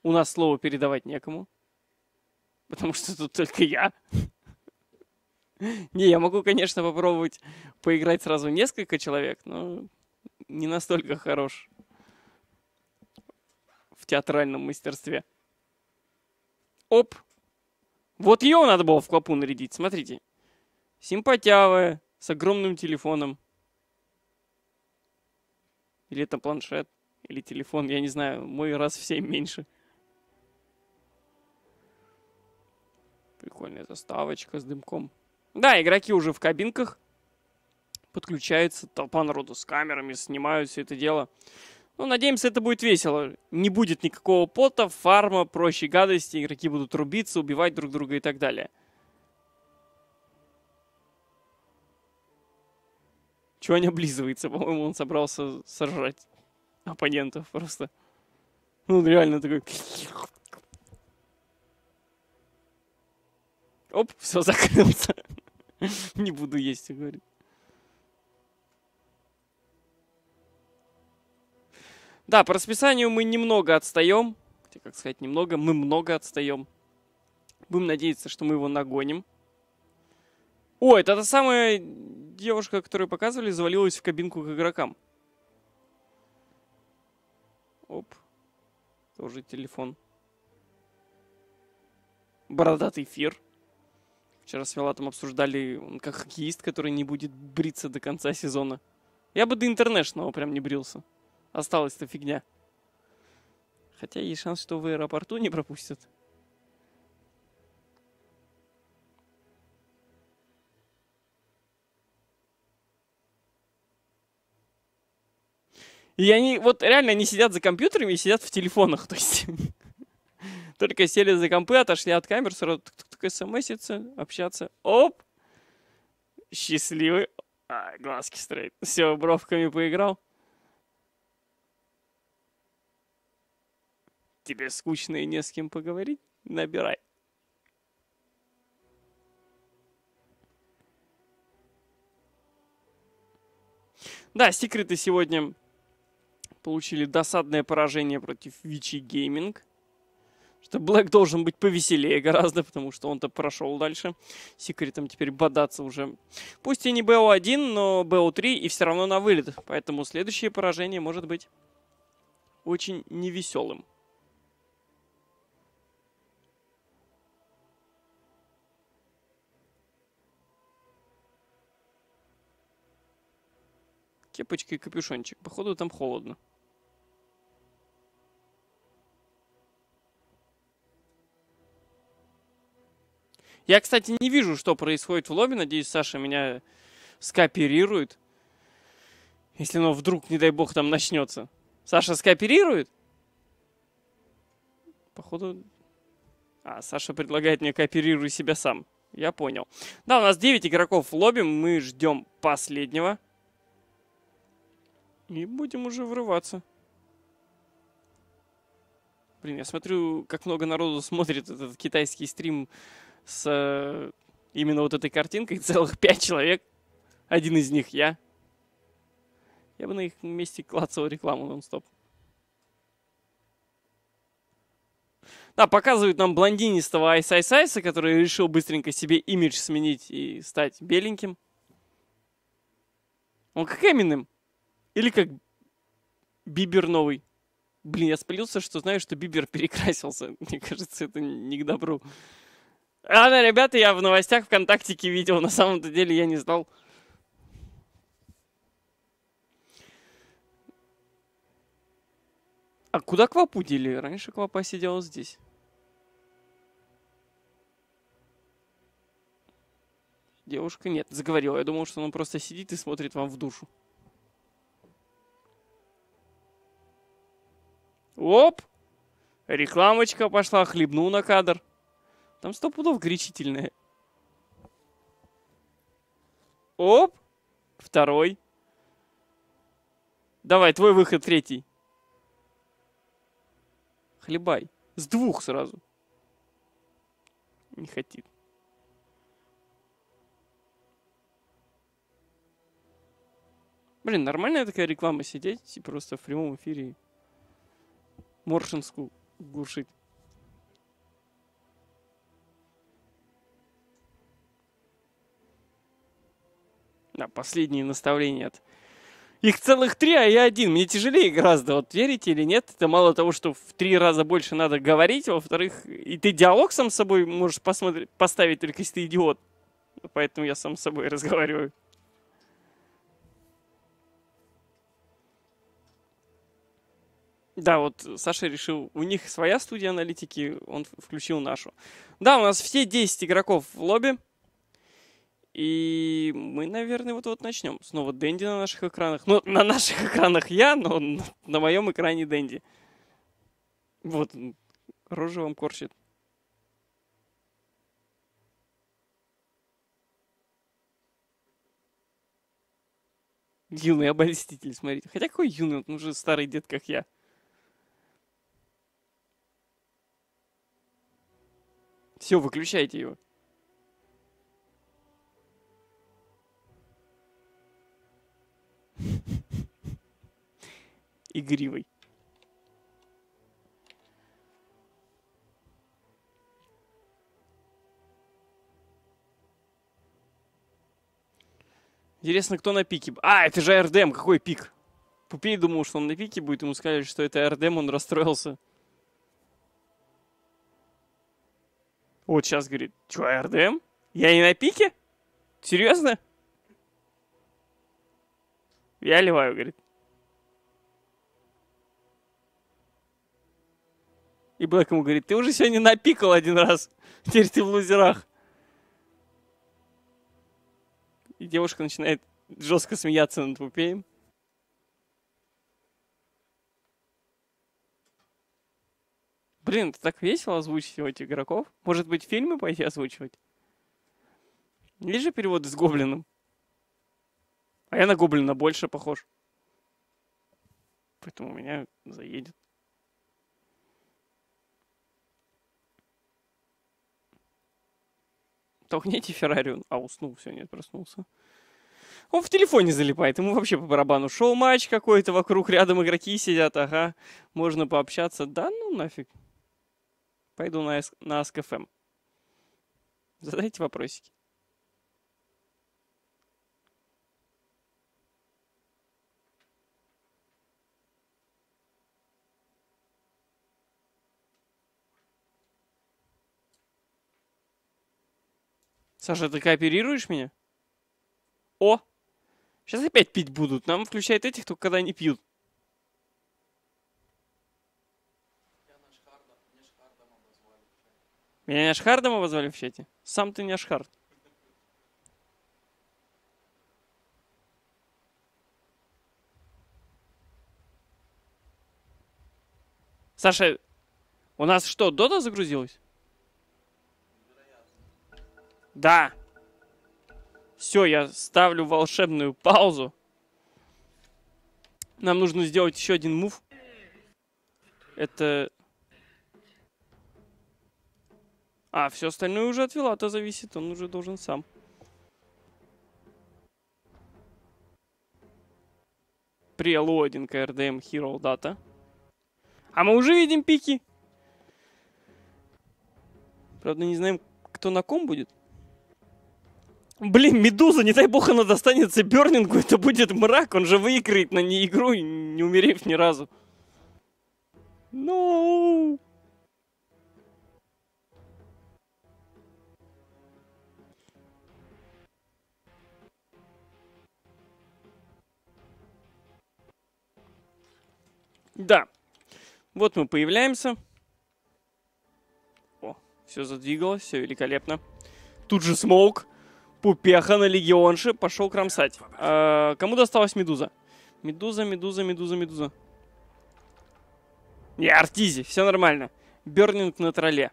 У нас слово передавать некому. Потому что тут только я. Не, я могу, конечно, попробовать поиграть сразу несколько человек, но не настолько хорош в театральном мастерстве. Оп! Вот ее надо было в клопу нарядить, смотрите. Симпатявая, с огромным телефоном. Или это планшет, или телефон, я не знаю, мой раз в 7 меньше. Прикольная заставочка с дымком. Да, игроки уже в кабинках. Подключаются, толпа народу с камерами, снимают все это дело. Ну, надеемся, это будет весело. Не будет никакого пота, фарма, прочей гадости. Игроки будут рубиться, убивать друг друга и так далее. Чего не облизывается? По-моему, он собрался сожрать оппонентов просто. Ну, он реально такой... Оп, все, закрылся. Не буду есть, говорит. Да, по расписанию мы немного отстаем. Хотя, как сказать, немного, мы много отстаем. Будем надеяться, что мы его нагоним. О, это та самая девушка, которую показывали, завалилась в кабинку к игрокам. Оп. Тоже телефон. Бородатый эфир. Вчера с Вилатом обсуждали, он как хоккеист, который не будет бриться до конца сезона. Я бы до интернешнного прям не брился. Осталась-то фигня. Хотя есть шанс, что в аэропорту не пропустят. И они, вот реально, они сидят за компьютерами и сидят в телефонах. То есть, только сели за компы, отошли от камер, сразу смситься, общаться. Оп! Счастливый. Глазки строит. Все, бровками поиграл. Тебе скучно и не с кем поговорить? Набирай. Да, секреты сегодня получили досадное поражение против Вичи Гейминг. Что Блэк должен быть повеселее гораздо, потому что он-то прошел дальше. Секретом теперь бодаться уже. Пусть и не БО1, но БО3 и все равно на вылет. Поэтому следующее поражение может быть очень невеселым. Кепочка и капюшончик. Походу там холодно. Я, кстати, не вижу, что происходит в лобби. Надеюсь, Саша меня скооперирует. Если оно вдруг, не дай бог, там начнется. Саша скооперирует? Походу... Саша предлагает мне кооперируй себя сам. Я понял. Да, у нас 9 игроков в лобби. Мы ждем последнего. И будем уже врываться. Блин, я смотрю, как много народу смотрит этот китайский стрим с именно вот этой картинкой. Целых 5 человек. Один из них я. Я бы на их месте клацал рекламу нон-стоп. Да, показывают нам блондинистого Айс-Айс-Айса, который решил быстренько себе имидж сменить и стать беленьким. Он как Эминем. Или как Бибер новый. Блин, я спалился, что знаю, что Бибер перекрасился. Мне кажется, это не к добру. Да, ребята, я в новостях ВКонтактике видел. На самом-то деле я не знал. А куда Квапу дели? Раньше Квапа сидела здесь. Девушка нет, заговорила. Я думал, что он просто сидит и смотрит вам в душу. Оп! Рекламочка пошла, хлебнул на кадр. Там 100 пудов горячительное. Оп! Второй. Давай, твой выход третий. Хлебай. С 2 сразу. Не хотит. Блин, нормальная такая реклама сидеть и просто в прямом эфире Моршин Скул. глушить. Да, последние наставления от... Их целых 3, а я 1. Мне тяжелее гораздо. Вот верите или нет? Это мало того, что в 3 раза больше надо говорить. Во-вторых, и ты диалог сам с собой можешь поставить, только если ты идиот. Поэтому я сам с собой разговариваю. Да, вот Саша решил, у них своя студия аналитики, он включил нашу. Да, у нас все 10 игроков в лобби. И мы, наверное, вот-вот начнем. Снова Дэнди на наших экранах. Ну, на наших экранах я, но на моем экране Дэнди. Вот, рожу вам корчит. Юный обольститель, смотрите. Хотя какой юный, он уже старый дед, как я. Все, выключайте его. Игривый. Интересно, кто на пике? А, это же РДМ, какой пик? Пупей думал, что он на пике будет, ему сказали, что это РДМ, он расстроился. Вот сейчас говорит, что, РДМ? Я не на пике? Серьезно? Я ливаю, говорит. И Блэк ему говорит, ты уже сегодня напикал 1 раз. Теперь ты в лузерах. И девушка начинает жестко смеяться над Пупеем. Блин, это так весело озвучивать игроков. Может быть, фильмы пойти озвучивать? Есть же переводы с Гоблином. А я на Гоблина больше похож. Поэтому у меня заедет. Толкните Феррари. А, уснул, все, нет, проснулся. Он в телефоне залипает, ему вообще по барабану. Шел матч какой-то, вокруг рядом игроки сидят, ага. Можно пообщаться. Да ну нафиг. Пойду на Ask.fm. Задайте вопросики. Саша, ты кооперируешь меня? О! Сейчас опять пить будут. Нам включают этих, только когда они пьют. Меня Няшхардом обозвали в чате? Сам ты Няшхард. Саша, у нас что, Дота загрузилась? Да. Все, я ставлю волшебную паузу. Нам нужно сделать еще один мув. Это... А, все остальное уже от Вилата зависит. Он уже должен сам. Прелодинг RDM Hero Data. А мы уже видим пики. Правда, не знаем, кто на ком будет. Блин, Медуза, не дай бог она достанется Бернингу, это будет мрак. Он же выиграет на ней игру, не умерев ни разу. No. Да. Вот мы появляемся. О, все задвигалось, все великолепно. Тут же смоук. Пупеха на легионше. Пошел кромсать. Кому досталась Медуза? Медуза. Не, Артизи, все нормально. Бернинг на тролле.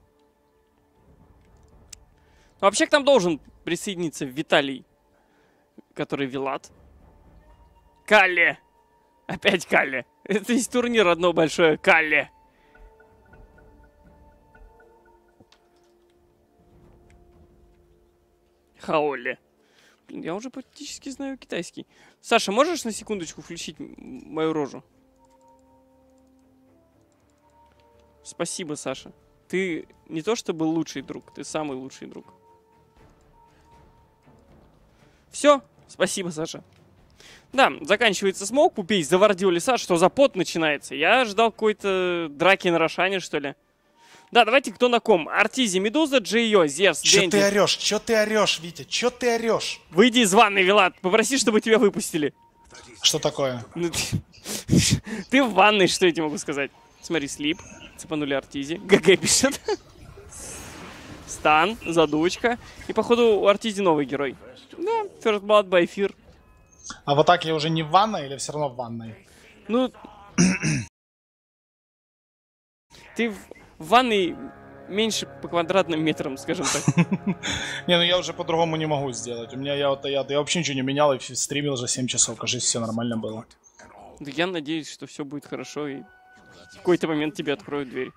Вообще к нам должен присоединиться Виталий, который Вилат. Калле. Опять Калле. Это весь турнир одно большое Калле. Хаоле. Блин, я уже практически знаю китайский. Саша, можешь на секундочку включить мою рожу? Спасибо, Саша. Ты не то чтобы лучший друг, ты самый лучший друг. Все, спасибо, Саша. Да, заканчивается смоук, Пупей завардил леса, что за пот начинается. Я ждал какой-то драки на Рошане, что ли. Да, давайте кто на ком. Артизи, Медуза, Джейо, Зевс, Чё Дэнди. ты орешь? Чё ты орешь, Витя? Чё ты орешь? Выйди из ванной, Вилат, попроси, чтобы тебя выпустили. Что такое? Ну, ты в ванной, что я тебе могу сказать? Смотри, слип, цепанули Артизи. ГГ пишет. Стан, задучка. И, походу, у Артизи новый герой. Да, First Blood by Fear. А в атаке уже не в ванной или все равно в ванной? Ну, ты в ванной меньше по квадратным метрам, скажем так. Не, ну я уже по-другому не могу сделать. У меня я вообще ничего не менял и стримил уже 7 часов. Кажется, все нормально было. Да я надеюсь, что все будет хорошо и в какой-то момент тебе откроют дверь.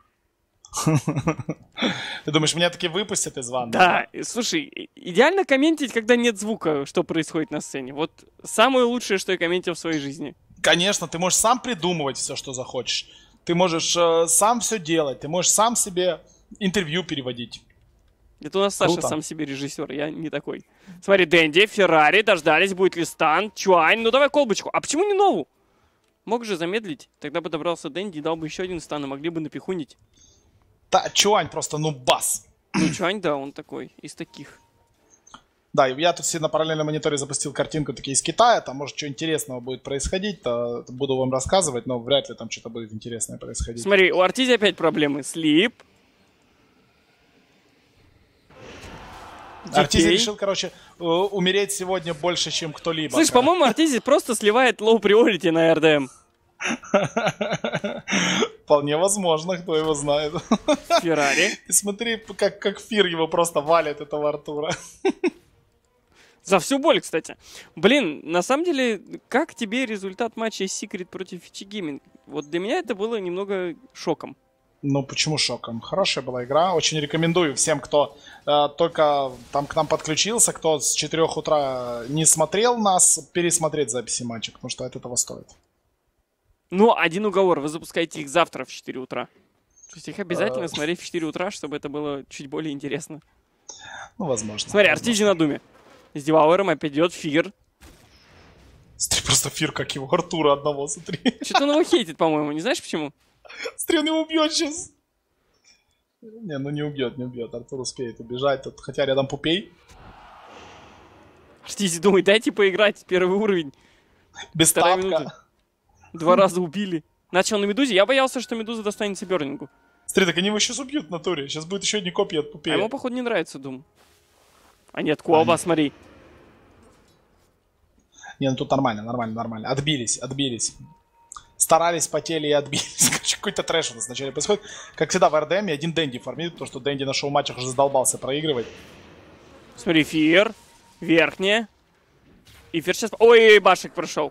Ты думаешь, меня таки выпустят из ванны? Да, слушай, идеально комментить, когда нет звука, что происходит на сцене. Вот самое лучшее, что я комментил в своей жизни. Конечно, ты можешь сам придумывать все, что захочешь. Ты можешь сам все делать. Ты можешь сам себе интервью переводить. Это у нас Саша Круто. сам себе режиссер, я не такой. Смотри, Дэнди, Феррари, дождались, будет ли Стан, Чуань. Ну давай колбочку. А почему не Нову? Мог же замедлить. Тогда бы добрался Дэнди и дал бы еще один Стан, и могли бы напихунить. Да, Чуань просто, ну, бас. Ну, Чуань, да, он такой, из таких. Да, я тут все на параллельном мониторе запустил картинку такие из Китая, там может что интересного будет происходить, то буду вам рассказывать, но вряд ли там что-то будет интересное происходить. Смотри, у Артизи опять проблемы. Слип. Артизи решил, короче, умереть сегодня больше, чем кто-либо. Слышь, по-моему, Артизи просто сливает low priority на РДМ. Вполне возможно, кто его знает. Феррари. Ты смотри, как Фир его просто валит, этого Артура. За всю боль, кстати. Блин, на самом деле, как тебе результат матча Secret против Vici Gaming? Вот для меня это было немного шоком. Ну, почему шоком? Хорошая была игра. Очень рекомендую всем, кто только там к нам подключился, кто с 4 утра не смотрел нас, пересмотреть записи матча, потому что это того стоит. Но один уговор, вы запускаете их завтра в 4 утра. То есть их обязательно смотреть в 4 утра, чтобы это было чуть более интересно. Ну, возможно. Смотри, возможно. Артизи на думе. С Девауэром опять идет Фир. Смотри, просто Фир, как его Артура одного, смотри. Что-то он его хейтит, по-моему, не знаешь почему? Смотри, он его убьет сейчас. Не, ну не убьет, не убьет. Артур успеет убежать. Тут, хотя рядом Пупей. Артизи думает, дайте поиграть, первый уровень. Без Вторая тапка. минута. 2 раза убили. Начал на Медузе, я боялся, что Медуза достанется Бёрнингу. Смотри, так они его сейчас убьют в натуре. Сейчас будет еще одни копии от А Пупея. ему, походу, не нравится Дум. А нет, Куаба, смотри. Не, ну тут нормально, нормально, нормально. Отбились, отбились. Старались, потели и отбились. Короче, какой-то трэш у нас вначале происходит. Как всегда в РДМ один Дэнди фармит, потому что Дэнди на шоу-матчах уже задолбался проигрывать. Смотри, Фир. Верхняя. И Фир сейчас... Ой, башек прошел.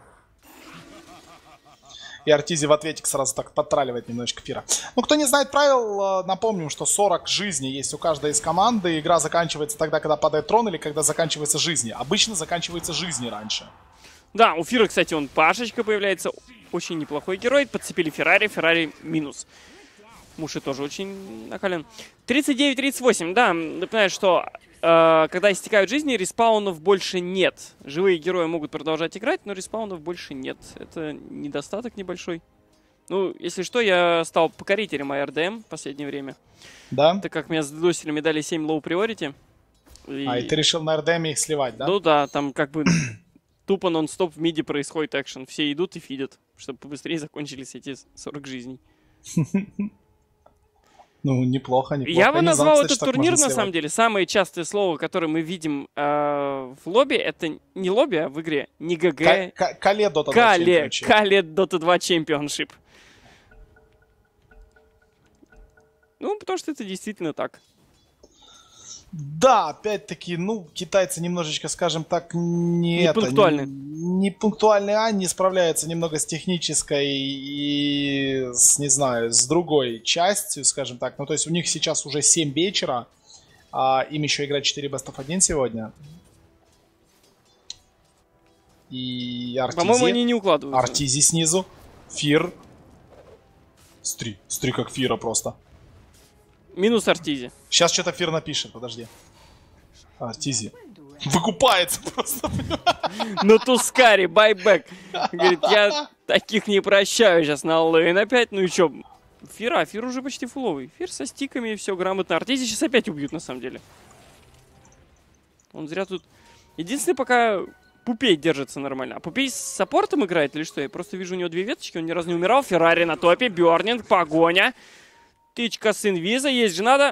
И Артизи в ответик сразу так подтраливает немножечко Фира. Ну, кто не знает правил, напомним, что 40 жизней есть у каждой из команды. Игра заканчивается тогда, когда падает трон, или когда заканчивается жизни. Обычно заканчивается жизни раньше. Да, у Фира, кстати, он Пашечка появляется. Очень неплохой герой. Подцепили Феррари. Феррари минус. Муши тоже очень накален. 39-38. Да, напоминаю, что когда истекают жизни, респаунов больше нет. Живые герои могут продолжать играть, но респаунов больше нет. Это недостаток небольшой. Ну, если что, я стал покорителем АРДМ в последнее время. Да? Так как меня задосили, мне дали 7 low priority. И ты решил на РДМ их сливать, да? Ну да, там как бы тупо нон-стоп в миде происходит экшен. Все идут и фидят, чтобы побыстрее закончились эти 40 жизней. Ну, неплохо, неплохо. Я бы назвал кстати, этот турнир, на самом деле, самое частое слово, которое мы видим в лобби, это не лобби, а в игре, не ГГ. Кале Dota 2 Championship. Кале Dota 2 Championship. Ну, потому что это действительно так. Да, опять-таки, ну, китайцы немножечко, скажем так, не пунктуальны. Не пунктуальны, а не справляются немного с технической и с, не знаю, с другой частью, скажем так. Ну, то есть у них сейчас уже 7 вечера, а им еще играть 4 Best of 1 сегодня. И Артизи. По-моему, они не укладываются. Артизи снизу. Фир. Смотри, как Фира просто. Минус Артизи. Сейчас что-то Фир напишет, подожди. Артизи. Выкупается просто. Ну, Тускари, байбек. Говорит, я таких не прощаю сейчас на лейн опять. Ну и чё? Фир уже почти фуловый. Фир со стиками, все грамотно. Артизи сейчас опять убьют, на самом деле. Он зря тут... Единственное, пока Пупей держится нормально. А Пупей с саппортом играет или что? Я просто вижу у него две веточки, он ни разу не умирал. Феррари на топе, Бёрнинг, погоня. Тычка с инвиза, есть же надо.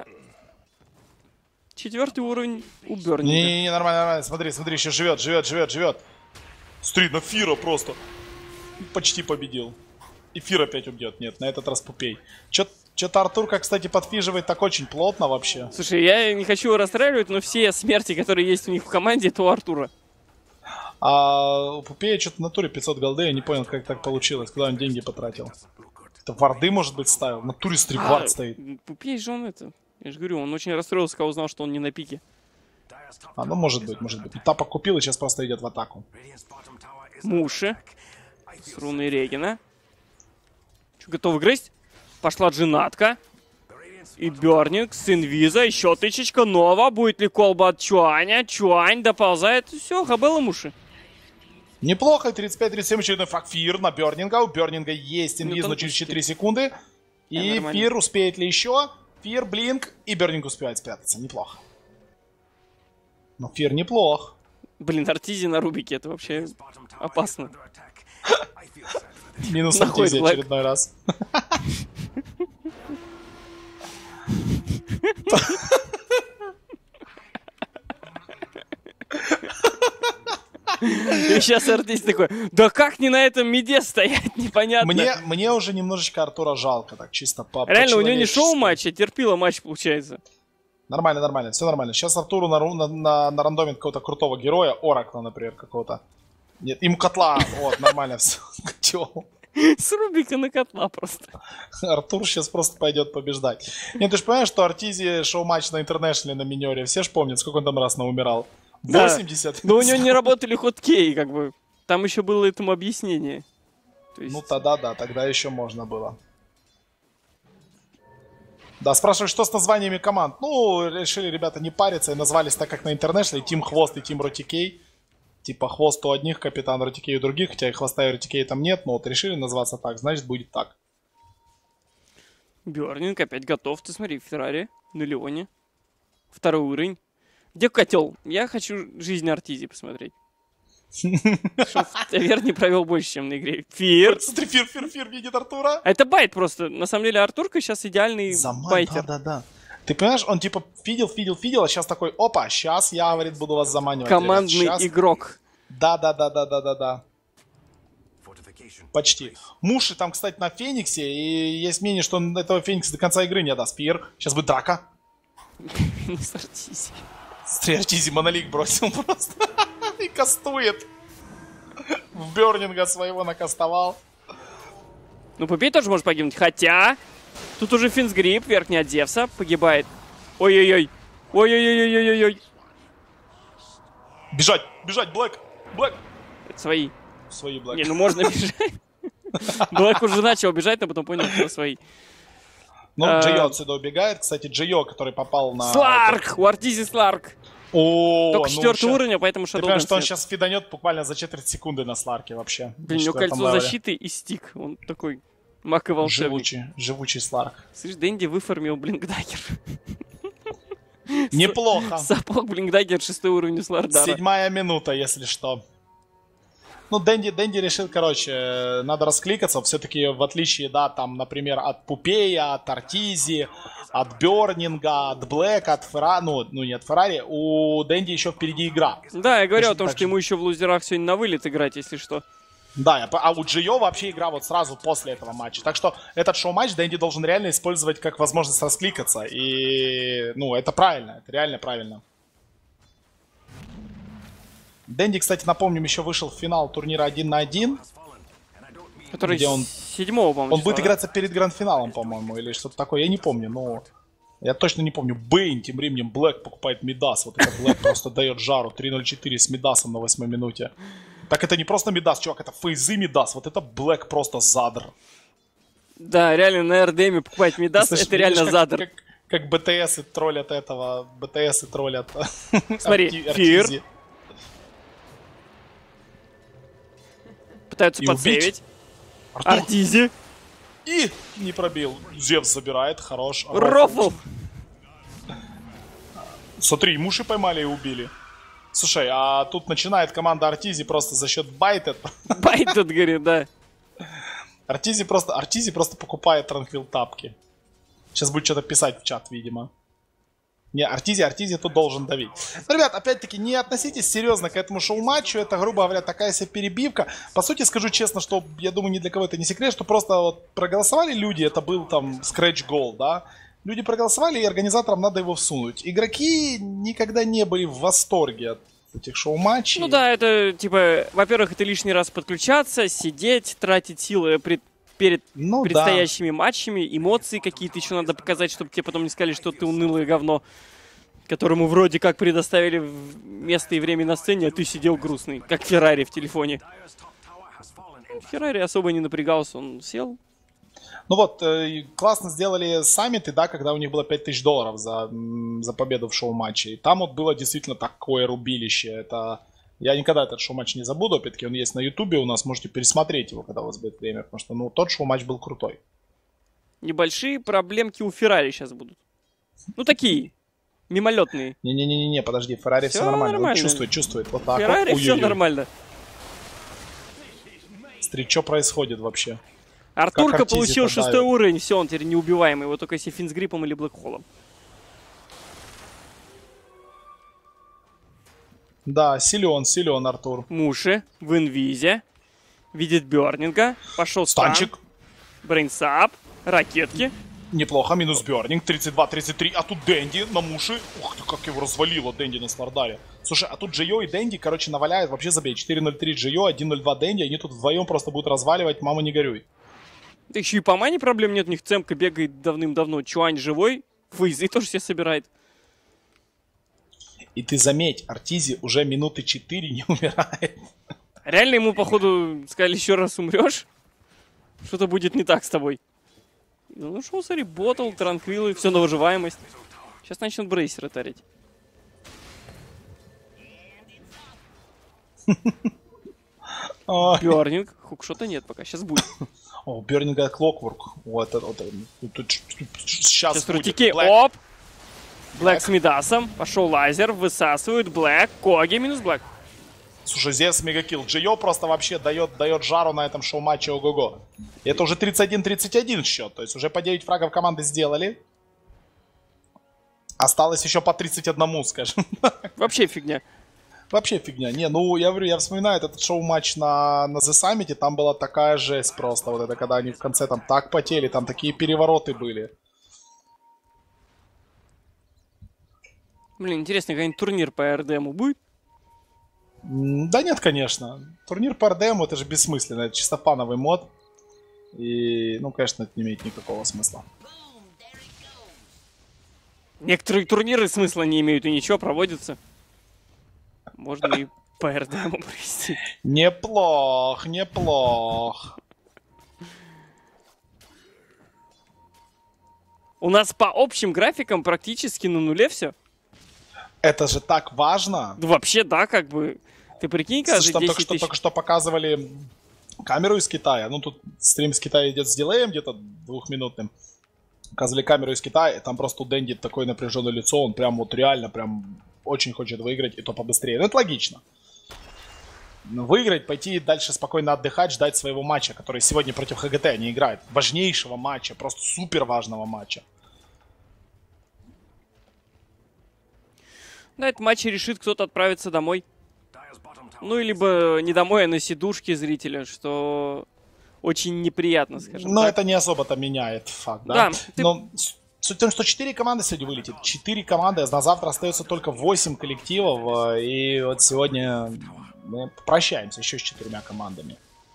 4-й уровень у Бёрнинга. Не, нормально. Смотри, еще живет. Смотри, на Фира просто. Почти победил. И Фир опять убьет. Нет, на этот раз Пупей. Что-то Артурка, кстати, подфиживает так очень плотно вообще. Слушай, я не хочу его расстраивать, но все смерти, которые есть у них в команде, это у Артура. А у Пупея что-то в натуре 500 голды, я не понял, как так получилось, куда он деньги потратил. Это варды, может быть, ставил? В натуре стрипвард стоит. Пупей же он это... Я же говорю, он очень расстроился, когда узнал, что он не на пике. Ну может быть. Тапок купил и сейчас просто идет в атаку. Муши. С руной Регина. Что, готов грызть? Пошла джинатка. И Бёрнинг с инвиза. Еще тычечка. Нова. Будет ли колба от Чуаня? Чуань доползает. Все, Хабелла Муши. Неплохо. 35-37. Очередной фраг Фир на Бёрнинга. У Бёрнинга есть инвиз, но через 4 секунды. И Фир успеет ли еще? Фир, Блинк. И Бёрнинг успевает спрятаться. Неплохо. Но Фир неплох. Блин, Артизи на Рубике. Это вообще опасно. Минус Артизи очередной раз. И сейчас Артиз такой, да как не на этом миде стоять, непонятно. Мне уже немножечко Артура жалко, так чисто реально, у него не шоу-матч, а терпило матч получается. Нормально, все нормально. Сейчас Артуру на рандоме какого-то крутого героя, Оракла, например, какого-то. Нет, им котла, вот, нормально все. Котел. С Рубика на котла просто. Артур сейчас просто пойдет побеждать. Нет, ты же понимаешь, что Артизи шоу-матч на Интернешнале на минере, все ж помнят, сколько он там раз наумирал. 80? Да. Но у него не работали хоткеи, как бы. Там еще было этому объяснение. Есть... Ну тогда да, тогда еще можно было. Да, спрашивают, что с названиями команд. Ну, решили ребята не париться и назвались так, как на Интернешнале. Тим Хвост и Тим Ротикей. Типа Хвост у одних, Капитан Ротикей у других. Хотя и Хвоста и Ротикей там нет, но вот решили назваться так, значит будет так. Бёрнинг опять готов. Ты смотри, Феррари на Леоне. 2-й уровень. Где котел? Я хочу жизнь Артизи посмотреть. Что в таверне провел больше, чем на игре. Фир. Смотри, Фир видит Артура. Это байт просто. На самом деле Артурка сейчас идеальный байтер. Да. Ты понимаешь, он типа видел, а сейчас такой, опа, сейчас я, говорит, буду вас заманивать. Командный игрок. Да. Почти. Муши там, кстати, на Фениксе, и есть мнение, что он этого Феникса до конца игры не отдаст. Фир. Сейчас будет драка. С Артизи. Смотри, Артизи монолик бросил просто. И кастует. В Бёрнинга своего накастовал. Ну, Пупей тоже может погибнуть. Хотя, тут уже Финсгрип, верхняя от Зевса, погибает. Ой-ой-ой. Ой-ой-ой-ой-ой-ой. Бежать, Блэк. Это свои. Свои, Блэк. Не, ну можно бежать. Блэк уже начал бежать, но потом понял, что свои. Ну, Джейо отсюда убегает. Кстати, Джейо, который попал на... Сларк! У Артизи Сларк! Только 4-й уровень, поэтому Shadow Dance. Ты понимаешь, что он сейчас фиданет буквально за четверть секунды на Сларке вообще. Блин, у него кольцо защиты и стик. Он такой маг и волшебник. Живучий Сларк. Слышь, Дэнди выфармил Блинкдаггер. Неплохо. Сапог Блинкдаггер 6-й уровень у Слардара. 7-я минута, если что. Ну, Дэнди решил, короче, надо раскликаться. Все-таки, в отличие, да, там, например, от Пупея, от Артизи, от Бёрнинга, от Блэка, от Феррари, ну, не от Феррари, у Дэнди еще впереди игра. Да, я говорю о том, что ему еще в лузерах сегодня на вылет играть, если что. Да, а у Джио вообще игра вот сразу после этого матча. Так что этот шоу-матч Дэнди должен реально использовать как возможность раскликаться. И, ну, это правильно, это реально правильно. Дэнди, кстати, напомним, еще вышел в финал турнира 1 на 1. Который где он 7-го, по-моему. Он будет играться перед гранд-финалом, по-моему, или что-то такое. Я не помню, но... Я точно не помню. Бэйн тем временем Блэк покупает Мидас. Вот это Блэк просто дает жару. 3-0-4 с Мидасом на 8-й минуте. Так это не просто Мидас, чувак, это фейзы Мидас. Вот это Блэк просто задр. Да, реально на РДМе покупать Мидас, Слышь, это реально видишь, задр. как БТС троллят этого, БТС троллят Смотри, Фир. Артизи. Пытаются И подсейвить. Артур. Артизи. И не пробил. Зевс забирает, хорош. Рофл. Смотри, муши поймали и убили. Слушай, а тут начинает команда Артизи просто за счет байтед. Байтед, говорит, да. Артизи просто покупает транквил тапки. Сейчас будет что-то писать в чат, видимо. Не, Артизи тут должен давить. Но, ребят, опять-таки, не относитесь серьезно к этому шоу-матчу. Это, грубо говоря, такая себе перебивка. По сути, скажу честно, что, я думаю, ни для кого это не секрет, что просто вот проголосовали люди, это был там scratch goal, да. Люди проголосовали, и организаторам надо его всунуть. Игроки никогда не были в восторге от этих шоу-матчей. Ну да, это, типа, во-первых, это лишний раз подключаться, сидеть, тратить силы перед предстоящими матчами, эмоции какие-то еще надо показать, чтобы тебе потом не сказали, что ты унылое говно, которому вроде как предоставили место и время на сцене, а ты сидел грустный, как Феррари в телефоне. Феррари особо не напрягался, он сел. Ну вот, классно сделали саммиты, да, когда у них было $5000 за победу в шоу-матче. И там вот было действительно такое рубилище. Это... Я никогда этот шоу-матч не забуду. Опять-таки, он есть на Ютубе у нас. Можете пересмотреть его, когда у вас будет время. Потому что, ну, тот шоу-матч был крутой. Небольшие проблемки у Феррари сейчас будут. Ну, такие, мимолетные. Не-не-не, подожди, Феррари все нормально. Вот чувствует. Вот так Феррари вот. все нормально. Смотри, что происходит вообще. Артурка получил 6-й уровень, все, он теперь неубиваемый, его только если финсгриппом или блэкхолом. Да, силен Артур. Муши в инвизе, видит Бёрнинга, пошел станчик. Брейнсап, ракетки. Неплохо, минус Бёрнинг, 32-33, а тут Дэнди на муши. Ух ты, как его развалило Дэнди на Слардаре. Слушай, а тут Джейо и Дэнди, короче, наваляют, вообще забей. 4-0-3 Джейо, 1-0-2 Дэнди, они тут вдвоем просто будут разваливать, мама не горюй. Да еще и по мане проблем нет, у них Цемка бегает давным-давно. Чуань живой, Фейзы тоже себе собирает. И ты заметь, Артизи уже минуты 4 не умирает. Реально ему, походу, сказали, еще раз умрешь, что-то будет не так с тобой. Ну шо, смотри, ботл, транквилы, все на выживаемость. Сейчас начнут брейсеры тарить. Бёрнинг, хукшота нет пока, сейчас будет. О, Бёрнинга Клокворк. Вот, сейчас рутики, оп! Блэк с Мидасом, пошел лазер, высасывают, Блэк, Коги, минус Блэк. Слушай, Зевс мегакилл. Джейо просто вообще дает жару на этом шоу-матче ого-го. Это уже 31-31 счет. То есть уже по 9 фрагов команды сделали. Осталось еще по 31, скажем. Вообще фигня. Вообще фигня. Не, ну, я говорю, я вспоминаю этот шоу-матч на The Summit, там была такая жесть просто. Вот это, когда они в конце там так потели, там такие перевороты были. Блин, интересно, какой-нибудь турнир по РДМу будет? Да нет, конечно. Турнир по РДМу это же бессмысленно. Это чисто фановый мод. И, ну, конечно, это не имеет никакого смысла. Некоторые турниры смысла не имеют и ничего, проводятся. Можно и по РДМу провести. Неплох, неплох. У нас по общим графикам практически на нуле все. Это же так важно. Да вообще, да, как бы. Ты прикинь, каждый 10 тысяч... Только что показывали камеру из Китая. Ну, тут стрим с Китая идет с дилеем где-то 2-минутным. Показывали камеру из Китая, и там просто у Дэнди такое напряженное лицо. Он прям вот реально прям очень хочет выиграть, и то побыстрее. Ну, это логично. Выиграть, пойти дальше спокойно отдыхать, ждать своего матча, который сегодня против ХГТ они играют. Важнейшего матча, просто супер важного матча. На этом матче решит кто-то отправиться домой. Ну, либо не домой, а на сидушке зрителя, что очень неприятно, скажем Но так. это не особо-то меняет факт, да? Да. Но суть в том, что 4 команды сегодня вылетит. 4 команды, на завтра остается только 8 коллективов. И вот сегодня мы прощаемся еще с 4 командами.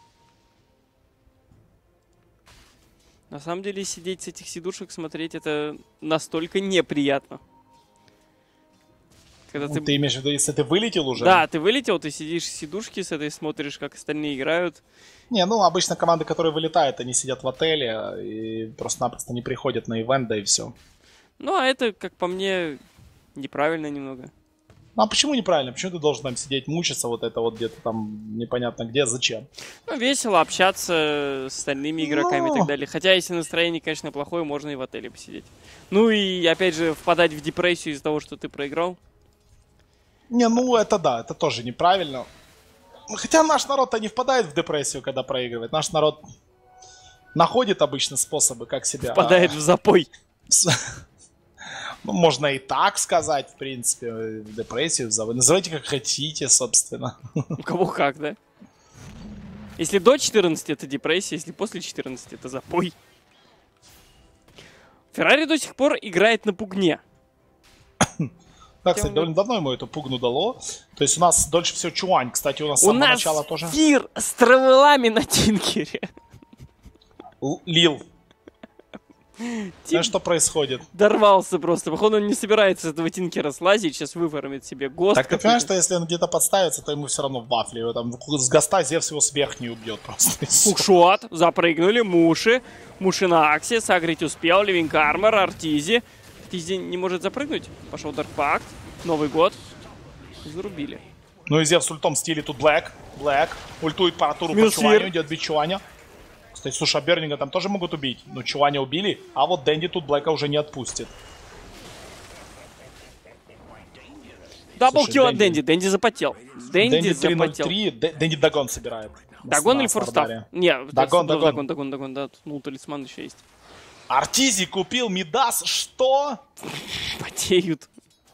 На самом деле, сидеть с этих сидушек, смотреть, это настолько неприятно. Когда Ну, ты имеешь в виду, если ты вылетел уже? Да, ты вылетел, ты сидишь в сидушке с этой, смотришь, как остальные играют. Не, ну обычно команды, которые вылетают, они сидят в отеле и просто-напросто не приходят на ивент, да и все. Ну, а это, как по мне, неправильно немного. Ну а почему неправильно? Почему ты должен там сидеть, мучиться вот это вот где-то там непонятно где, зачем? Ну, весело общаться с остальными игроками и так далее. Хотя, если настроение, конечно, плохое, можно и в отеле посидеть. Ну и, опять же, впадать в депрессию из-за того, что ты проиграл. Не, ну это да, это тоже неправильно. Хотя наш народ-то не впадает в депрессию, когда проигрывает. Наш народ находит обычно способы, как себя... Впадает в запой. Ну, можно и так сказать, в принципе, в депрессию, называйте как хотите, собственно. У кого как, да? Если до 14 это депрессия, если после 14 это запой. Феррари до сих пор играет на пугне. Да, кстати, довольно давно ему эту пугну дало. То есть у нас дольше всего Чуань, кстати, у нас с У самого нас начала тоже. Фир с травелами на Тинкере. Лил. Знаешь, что происходит? Дорвался просто. Походу, он не собирается с этого Тинкера слазить, сейчас выформит себе ГОСТ. Так ты понимаешь, что если он где-то подставится, то ему все равно в вафле. Его там с ГОСТа Зевс его сверх не убьет просто. Хукшот, запрыгнули, Муши. Муши на Аксе, сагрить успел, Living Armor, Артизи. Артизи не может запрыгнуть. Пошел Dark Pact. Новый год. Зарубили. Ну и Зевс ультом стиле тут Блэк. Ультует по Артуру Минус по Чуаню, Фир. идет бить Чуаня. Кстати, слушай, а Бернинга там тоже могут убить. Но Чуаня убили, а вот Дэнди тут Блэка уже не отпустит. Даблкил от Дэнди. Дэнди запотел. Дэнди запотел. 3-0-3, Дэнди дагон собирает. Дагон или форстав? Не, Дагон. да. Ну, талисман еще есть. Артизи купил Мидас, что? Потеют.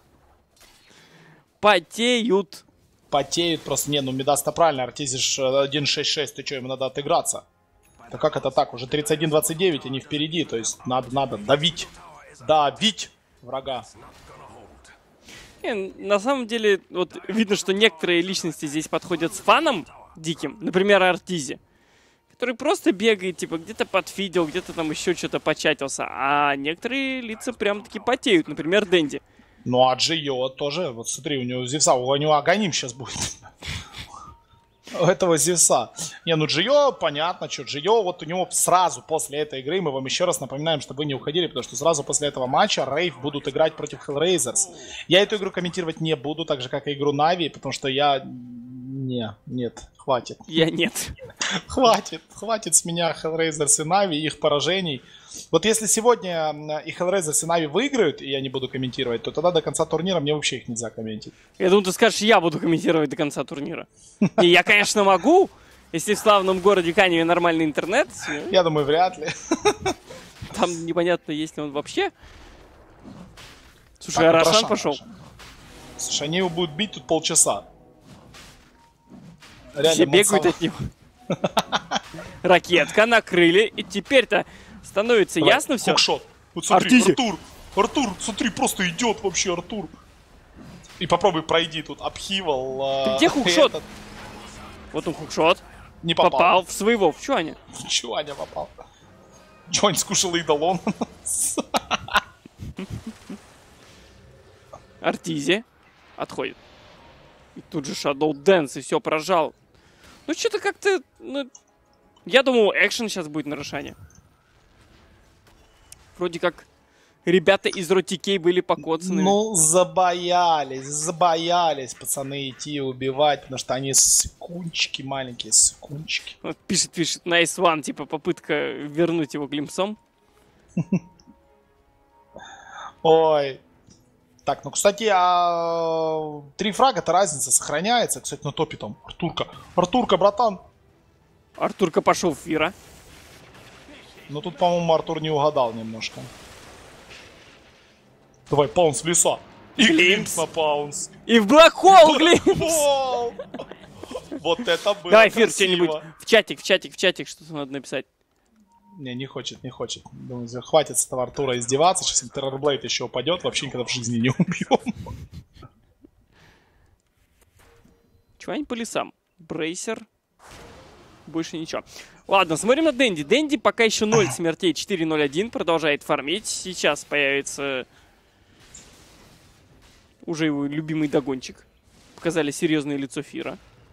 Потеют. Потеют просто. Не, ну Мидас-то правильно, Артизи ж 1.6.6, ты что, ему надо отыграться? Да как это так? Уже 31-29, они впереди, то есть надо давить. Давить врага. На самом деле, вот видно, что некоторые личности здесь подходят с фаном диким. Например, Артизи. Который просто бегает, типа, где-то подфидел, где-то там еще что-то початился. А некоторые лица прям-таки потеют. Например, Дэнди. Ну а Джио тоже, вот смотри, у него Зевса, у него Аганим сейчас будет. У этого Зевса. Не, ну Джио, понятно, что Джио, вот у него сразу после этой игры, мы вам еще раз напоминаем, чтобы вы не уходили, потому что сразу после этого матча Рейв будут играть против Hellraisers. Я эту игру комментировать не буду, так же, как и игру Нави, потому что я... Нет, хватит. Я нет. Хватит с меня Hellraisers и Нави, их поражений. Вот если сегодня и Hellraisers и Нави выиграют, и я не буду комментировать, то тогда до конца турнира мне вообще их нельзя комментить. Я думаю, ты скажешь, я буду комментировать до конца турнира. И я, конечно, могу, если в славном городе Каневе нормальный интернет. Я думаю, вряд ли. Там непонятно, есть ли он вообще. Слушай, а Рошан пошел. Слушай, они его будут бить тут полчаса. Все бегают от него. Ракетка накрыли, и теперь-то становится ясно все. Хукшот. Вот смотри, Артур, смотри, просто идет вообще Артур. И попробуй пройди тут, обхивал. Где Хукшот? Вот он Хукшот. Не попал. Попал в своего, в Чуаня. В Чуаня попал. Чуань скушал идолон. Артизи отходит. И тут же Shadow Dance, и все прожал. Ну, что-то как-то... Ну, я думал, экшен сейчас будет на Рошане. Вроде как ребята из Ротикей были покоцаны. Ну, забоялись пацаны идти убивать, потому что они скунчики маленькие, скунчики. Вот пишет, nice one, типа попытка вернуть его глимпсом. Ой. Так, ну, кстати, 3 фрага-то разница сохраняется. Кстати, на топе там Артурка, братан. Артурка пошел в Фира. Ну, тут, по-моему, Артур не угадал немножко. Давай, паунс в леса. И глимпс на паунс. И в Блэкхолл глимпс. Вот это было Давай, Фир, красиво. что-нибудь в чатик, что-то надо написать. Не хочет. Думаю, хватит с этого Артура издеваться. Сейчас Террорблейд еще упадет. Вообще никогда в жизни не убьем. Чувань по лесам. Брейсер. Больше ничего. Ладно, смотрим на Дэнди. Дэнди пока еще 0 смертей. 4-0-1. Продолжает фармить. Сейчас появится Уже его любимый догончик. Показали серьезное лицо Фира.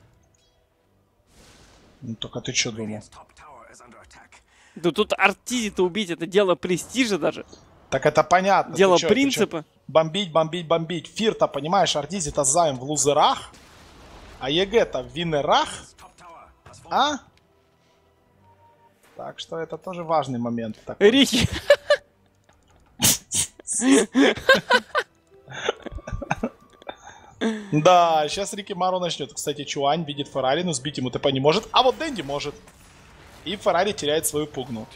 Ну, только ты что думал? Да тут Артизи-то убить, это дело престижа даже. Так это понятно. Дело Ты чё, принципа. Бомбить, бомбить, бомбить. Фир-то, понимаешь, Артизи-то займ в лузерах, а ЕГЭ-то в винерах. А? Так что это тоже важный момент. Такой. Рики. Да, сейчас Рики Мару начнет. Кстати, Чуань видит Феррари, но сбить ему ТП не может. А вот Дэнди может. И Феррари теряет свою пугну.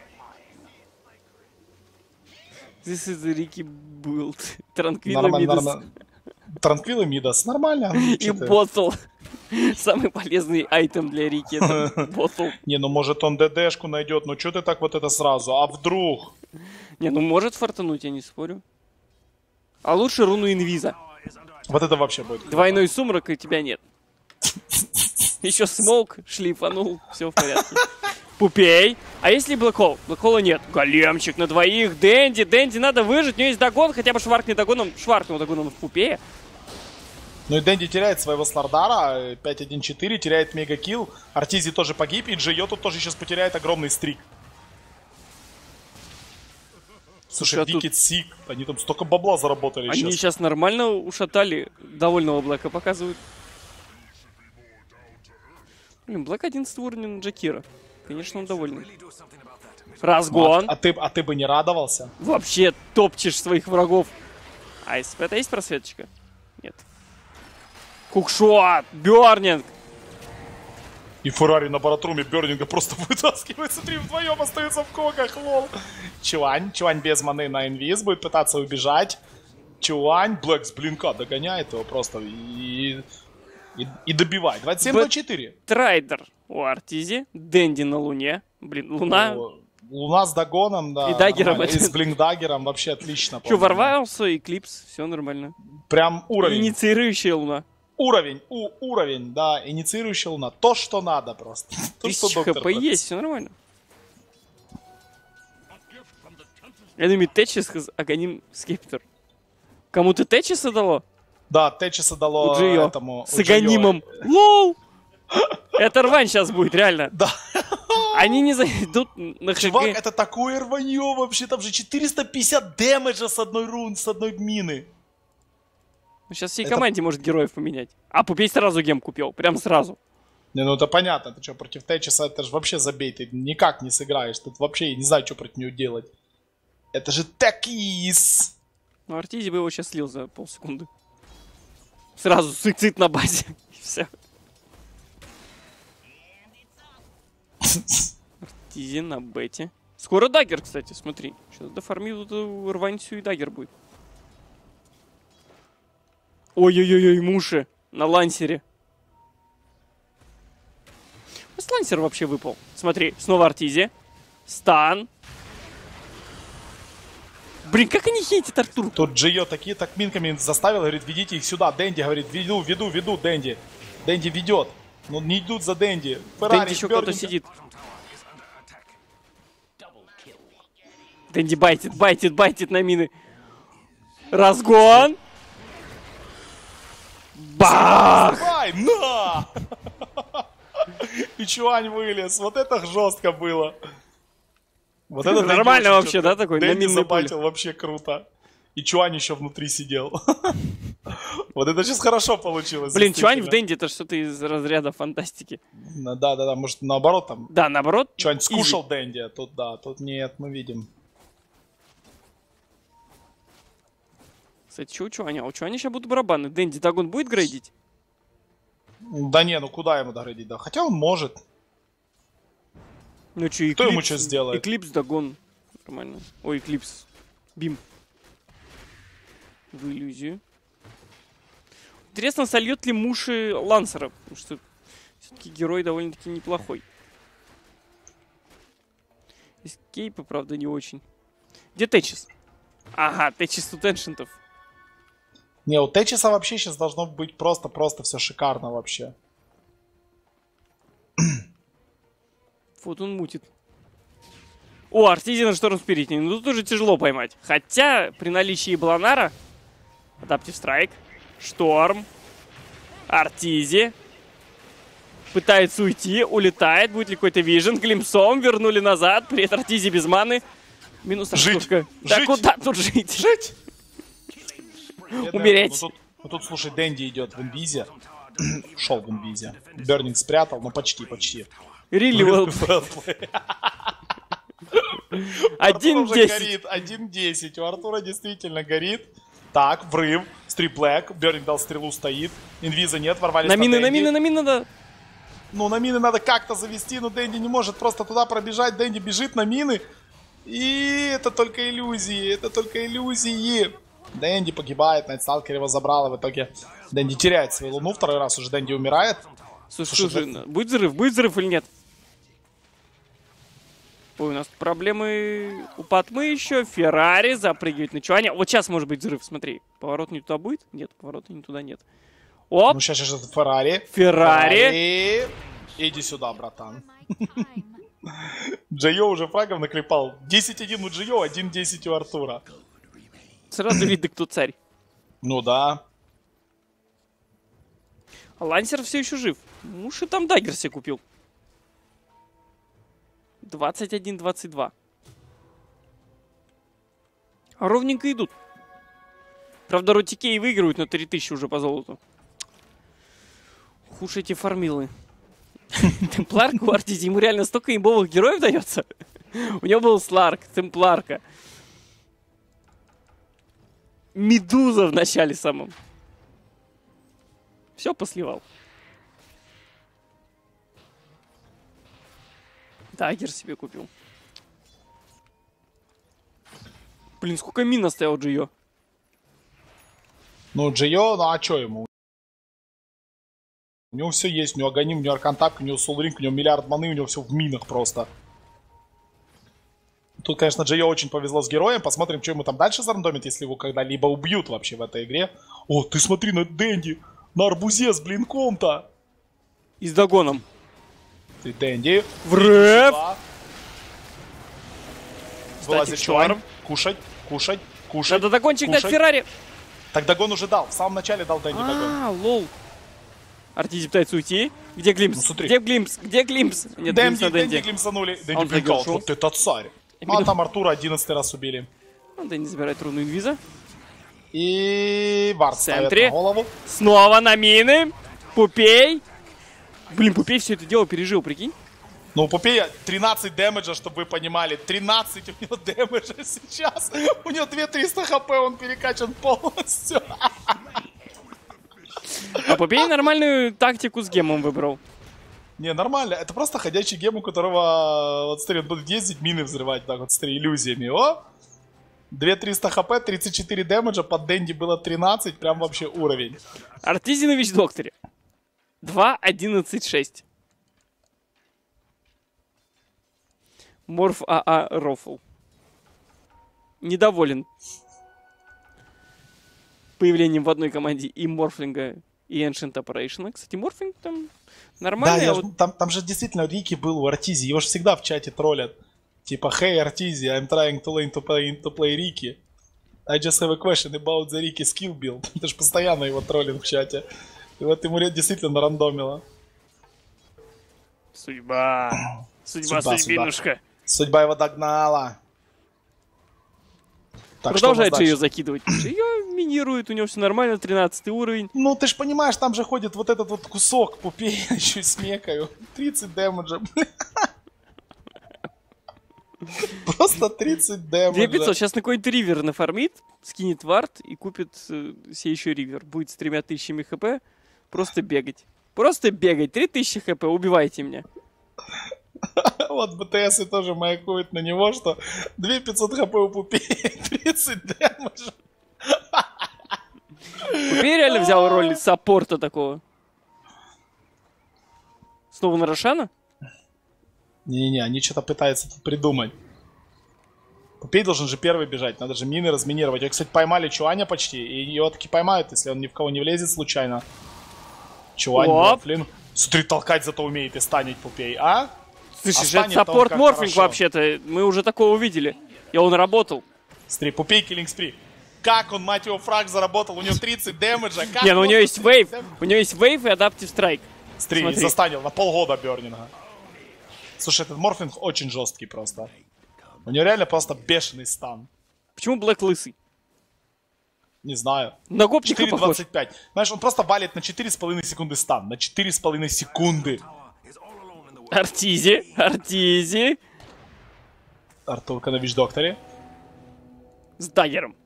This is Рики Билд. Транквилла Нормально, Мидас. нормально. Транквилла Мидас. Нормально. И ботл. Самый полезный айтем для Рики. Это ботл. Не, ну может он ДДшку найдет. Ну что ты так вот это сразу? А вдруг? Не, ну может фартануть, я не спорю. А лучше руну инвиза. Вот это вообще будет. Двойной сумрак, и тебя нет. Еще смоук шлифанул, все в порядке. Пупей. А если Блэкхол? Блэкхола нет. Големчик на двоих. Дэнди. Дэнди надо выжить. У него есть догон. Хотя бы шваркнет догоном. Шваркнул догоном в Пупее. Ну и Дэнди теряет своего Слардара. 5-1-4. Теряет мегакилл. Артизи тоже погиб. И Джио тут тоже сейчас потеряет огромный стрик. Слушай, а тут- Викид Сик. Они там столько бабла заработали Они сейчас. сейчас нормально ушатали. Довольного Блэка показывают. Блин, Блэк 11 уровня Джакира. Конечно, он довольный. Разгон. А ты бы не радовался? Вообще топчешь своих врагов. А из СП-то есть просветочка? Нет. Кукшот! Бёрнинг! И Феррари на баратруме Бёрнинга просто вытаскивает. Смотри, вдвоем остаются в когах, лол. Чуань без маны на инвиз будет пытаться убежать. Чуань, Блэк с блинка догоняет его просто и добивает. 27-4. Трайдер у Артизи. Дэнди на Луне. Блин, Луна. Луна с догоном, да. И даггером нормально. И это- с блинк-даггером вообще отлично. Что, по-моему. ворвался, Эклипс, все нормально. Прям уровень. Инициирующая Луна. Уровень, да. Инициирующая луна. То, что надо просто. То, что 1000 доктор хп прописал. есть, все нормально. Enemy Tetris has Aghanim Scepter. Кому-то Течиса дало? Да, Течиса дало У Джио. этому. С у Джио. Аганимом. Лоу! Это рвань сейчас будет, реально. Да. Они не зайдут на Чувак, ХГ. это такое рванье вообще. Там же 450 дэмэджа с одной рун, с одной мины. Сейчас всей это- команде может героев поменять. А Пупей сразу гем купил. Прям сразу. Не, ну это понятно. Ты что, против Течиса это же вообще забей. Ты никак не сыграешь. Тут вообще я не знаю, что против него делать. Это же Текис. Ну, Артизи бы его сейчас слил за полсекунды. Сразу суицид на базе. И все. Артизи на бете. Скоро даггер, кстати, смотри. Сейчас дофармил эту рвань всю и даггер будет. Ой-ой-ой, муши. На лансере. С лансер вообще выпал. Смотри, снова Артизи. Стан. Блин, как они хейтят Артур? Тут Джио такие так минками заставил, говорит, ведите их сюда. Дэнди говорит, веду, Дэнди. Дэнди ведет. Но не идут за Дэнди. Феррари, Дэнди еще кто-то Бёрнинг. сидит. Дэнди байтит на мины. Разгон. Бах! Давай, на! И Чуань вылез. Вот это жестко было. Вот это Нормально Дэнди вообще, очень да, чётко. такой, на Дэнди минной забайтил вообще круто. И Чуань еще внутри сидел. Вот это сейчас хорошо получилось. Блин, Чуань в действительно. Дэнди это что-то из разряда фантастики. Да, может наоборот там. Да, наоборот. Чуань easy. скушал Дэнди, а тут да, тут нет, мы видим. Кстати, что у Чуаня? У Чуаня сейчас будут барабаны. Дэнди дагон будет грейдить? Да не, ну куда ему доградить, да? Хотя он может. Ну что, Кто ему что сделает? Эклипс, дагон. Нормально. Ой, Эклипс. Бим. В иллюзию. Интересно, сольет ли муши Лансера? Потому что все-таки герой довольно-таки неплохой. Эскейпы, правда, не очень. Где Течис? Ага, Течис тут эншентов. Не, у Течиса вообще сейчас должно быть просто все шикарно вообще. Вот он мутит. О, Артизи на Шторм Спирите. Ну тут уже тяжело поймать. Хотя при наличии Бланара Адаптив страйк. Шторм. Артизи. Пытается уйти, улетает. Будет ли какой-то вижен? Глимсом вернули назад. Привет, Артизи без маны. Минус Артурка. Да куда тут жить? Жить! Умереть. Ну тут, слушай, Дэнди идет в инвизе. Шел в инвизе. Бернинг спрятал, но почти. Рилли Wellplay. 1-10. 1-10. У Артура действительно горит. Так, врыв. Стриплэк. Бернинг дал стрелу, стоит. Инвиза нет, ворвались на мины, да. Ну, на мины надо как-то завести, но Дэнди не может просто туда пробежать. Дэнди бежит на мины. И это только иллюзии. Дэнди погибает, Найтсталкер его забрал, и в итоге Дэнди теряет свою луну. Второй раз уже Дэнди умирает. Слушай, будет взрыв или нет? Ой, у нас тут проблемы у Патмы еще. Феррари запрыгивает на Чуаня. Вот сейчас может быть взрыв, смотри. Поворот не туда будет? Нет, поворота не туда нет. Оп! Ну, сейчас это Феррари. Феррари. Иди сюда, братан. Джайо уже фрагов наклепал. 10-1 у Джайо, 1-10 у Артура. Сразу видно, кто царь. Ну да. А Лансер все еще жив. Уж и там даггер себе купил. 21-22. А ровненько идут. Правда, Ротикей выигрывают на 3000 уже по золоту. Хуже эти фармилы. Темпларка у Артизи, ему реально столько имбовых героев дается. У него был Сларк, Темпларка. Медуза в начале самом. Все посливал. Даггер себе купил. Блин, сколько мин оставил Джио. Ну, Джио, ну а чё ему? У него все есть, у него Аганим, у него Аркантак, у него Солринг, у него миллиард маны, у него все в минах просто. Тут, конечно, Джио очень повезло с героем. Посмотрим, что ему там дальше зарандомит, если его когда-либо убьют вообще в этой игре. О, ты смотри на Дэнди, на арбузе с блинком-то. И с догоном. Ты Дэнди. Врэп! Вылазит Чуарм. Кушать. Надо догончик дать Феррари. Так догон уже дал. В самом начале дал Дэнди догон. Лол. Артизи пытается уйти. Где Глимпс? Ну, Где Глимпс? Нет, Дэнди глимсанули. Дэнди прикол, вот это царь. А там Артура 11 раз убили. Дэнди забирает руну инвиза. И Вард ставит на голову. Снова на мины. Пупей. Блин, Пупей все это дело пережил, прикинь. Ну, у Пупея 13 дэмэджа, чтобы вы понимали. 13 у него дэмэджа сейчас. У него 2300 хп, он перекачан полностью. А Пупей нормальную тактику с гемом выбрал. Не, нормально. Это просто ходячий гем, у которого, вот смотри, он будет ездить, мины взрывать, так вот, смотри, иллюзиями. О! 2300 хп, 34 дэмэджа, под Дэнди было 13, прям вообще уровень. Артизи на Вич-докторе. 2-11-6. Морф АА Рофл. Недоволен появлением в одной команде и Морфлинга, и Ancient Operation. Кстати, Морфлинг там нормальный. Да, там же действительно Рики был у Артизи. Его же всегда в чате троллят. Типа, hey, Артизи, I'm trying to learn to play Рики. I just have a question about the Riki skill build. Это же постоянно его троллинг в чате. И вот ему действительно рандомило. Судьба, судьбинушка. Судьба его догнала. Так, продолжает же ее закидывать. Ее минирует, у него все нормально, 13 уровень. Ну, ты ж понимаешь, там же ходит вот этот вот кусок Пупея, еще и смекаю. 30 дэмэджа, блин. Просто 30 дэмэджа. 2500, сейчас на какой-нибудь ривер нафармит, скинет вард и купит себе еще ривер. Будет с 3000 хп просто бегать. Просто бегать, 3000 хп, убивайте меня. Вот БТС тоже маякует на него, что 2500 хп у Пупея, 30 дэмэджа. Пупей реально взял роль саппорта такого. Снова на Рошана? Не-не-не, они что-то пытаются тут придумать. Пупей должен же первый бежать, надо же мины разминировать. Ее, кстати, поймали Чуаня почти, и ее таки поймают, если он ни в кого не влезет случайно. Чуань, Морфлин. Смотри, толкать зато умеет и станет Пупей, а? Слушай, это саппорт Морфлинг вообще-то. Мы уже такого увидели. И он работал. Смотри, Пупей киллинг спри. Как он, мать его, фраг заработал? У него 30 дэмэджа. Не, ну у него есть вейв. У него есть вейв и адаптив страйк. Смотри, застанил на полгода Бёрнинга. Слушай, этот морфлинг очень жесткий просто. У него реально просто бешеный стан. Почему Блэк лысый? Не знаю. На гопника похож. 4.25. Знаешь, он просто валит на 4,5 секунды стан. На 4,5 секунды. Артизи. Артурка на Вич-докторе. С даггером.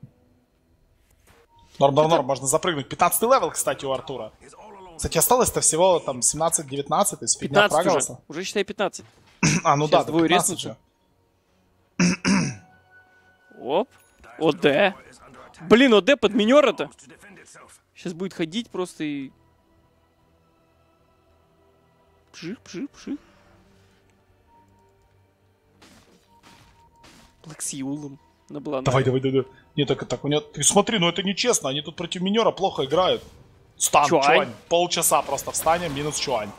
Норм, можно запрыгнуть. 15 левел, кстати, у Артура. Кстати, осталось-то всего там 17-19, то есть фигня 15 прогался. Уже считай 15. А, ну Сейчас да, двое 15 резнутся. же. Оп. ОД. Блин, ОД под минера-то. Сейчас будет ходить просто и... Пших. Блэк с Юлом. Давай. Не, так, у него... Ты смотри, ну это нечестно, они тут против минера плохо играют. Стан, Чуань. Полчаса просто встанем, минус Чуань.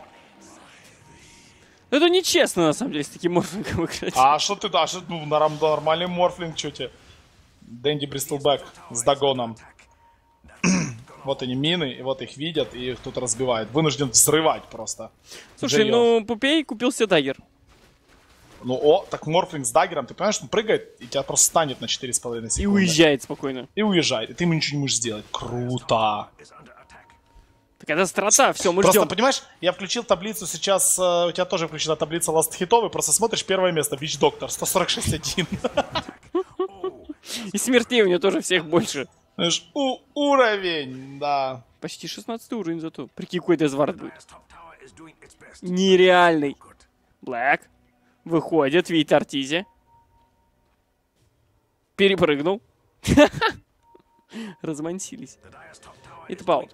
Это нечестно, на самом деле, с таким морфлингом играть. А что ты, ну, нормальный морфлинг, что тебе? Дэнди Бристлбэк с догоном. Вот они мины, и вот их видят, и их тут разбивают. Вынужден взрывать просто. Слушай, ну Пупей купил себе даггер. Ну, так морфлинг с даггером, ты понимаешь, он прыгает, и тебя просто станет на 4,5 секунды. И уезжает спокойно. И уезжает, и ты ему ничего не можешь сделать. Круто. Так это страта, все, мы просто, ждем. Понимаешь, я включил таблицу сейчас, у тебя тоже включена таблица ласт-хитов, и просто смотришь первое место, Вич-доктор, 146-1. И смертей у него тоже всех больше. Знаешь, уровень, да. Почти 16 уровень зато. Прикинь, какой дезвард будет. Нереальный. Блэк. Выходит, видит Артизи. Перепрыгнул. Размансились. Это пау.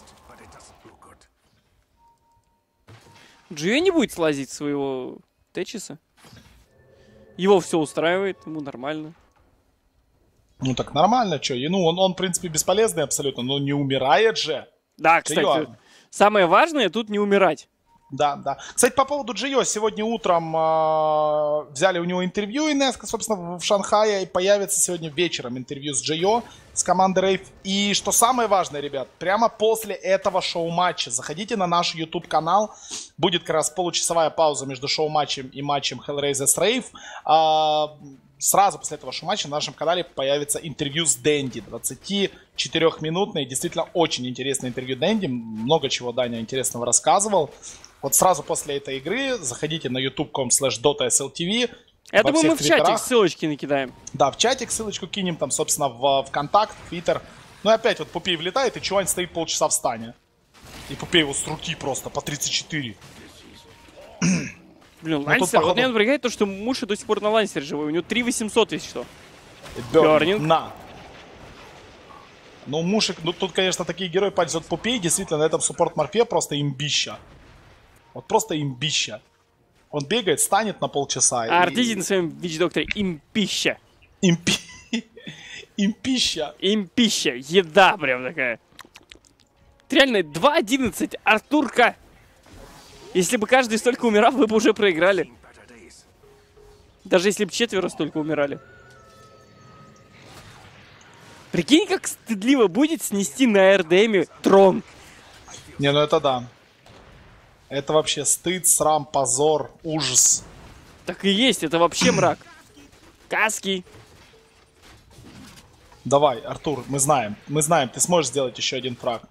Джио не будет слазить своего Течиса. Его все устраивает, ему нормально. Ну так нормально, что? Ну он в принципе бесполезный абсолютно, но не умирает же. Да, кстати, самое важное тут не умирать. Да. Кстати, по поводу Джио, сегодня утром взяли у него интервью Инеска, собственно, в Шанхае, и появится сегодня вечером интервью с Джио, с командой Рейв. И что самое важное, ребят, прямо после этого шоу-матча заходите на наш YouTube-канал, будет как раз получасовая пауза между шоу-матчем и матчем Hellraiser с Рейв. Сразу после этого шоу-матча на нашем канале появится интервью с Дэнди, 24-минутное, действительно очень интересное интервью Дэнди, много чего Даня интересного рассказывал. Вот сразу после этой игры заходите на youtube.com/dotasltv. Я думаю, мы в чатик ссылочки накидаем. Да, в чатик ссылочку кинем, там, собственно, в ВКонтакт, в Твиттер. Ну и опять вот Пупей влетает, и Чуань стоит полчаса в стане. И Пупей его с руки просто по 34. Блин, Лансер, вот меня напрягает то, что Муши до сих пор на Лансере живой. У него 3800, если что. Бёрнинг. На. Ну, Мушек, ну тут, конечно, такие герои пользуют Пупей. Действительно, на этом суппорт-морфе просто имбища. Вот просто имбища. Он бегает, станет на полчаса. А Артизи на своем Вич-докторе импища. Импища. Импища. Еда прям такая. Реально, 2.11. Артурка. Если бы каждый столько умирал, вы бы уже проиграли. Даже если бы четверо столько умирали. Прикинь, как стыдливо будет снести на РДМе трон. Не, ну это да. Это вообще стыд, срам, позор, ужас. Так и есть, это вообще мрак. Каски. Давай, Артур, мы знаем, ты сможешь сделать еще один фраг.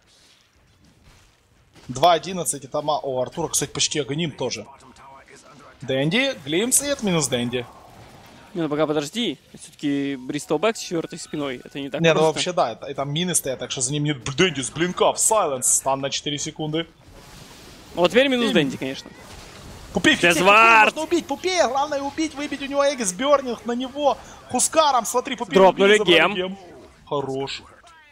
2.11 это О, Артура, кстати, почти агоним тоже. Дэнди, Глимс и это минус Дэнди. Не, ну пока подожди. Все-таки Бристлбэк с четвертой спиной. Это не так не, просто. Ну вообще да, и там мины стоят, так что за ним нет Дэнди с блинка в сайленс. Стан на 4 секунды. Вот теперь минус Дэнди, конечно. Пупей, Дезвард! можно убить, Пупея, главное убить, выбить у него Эгис Бёрнинг на него. Хускаром, смотри, Пупей. Дропнули гем. Хорош.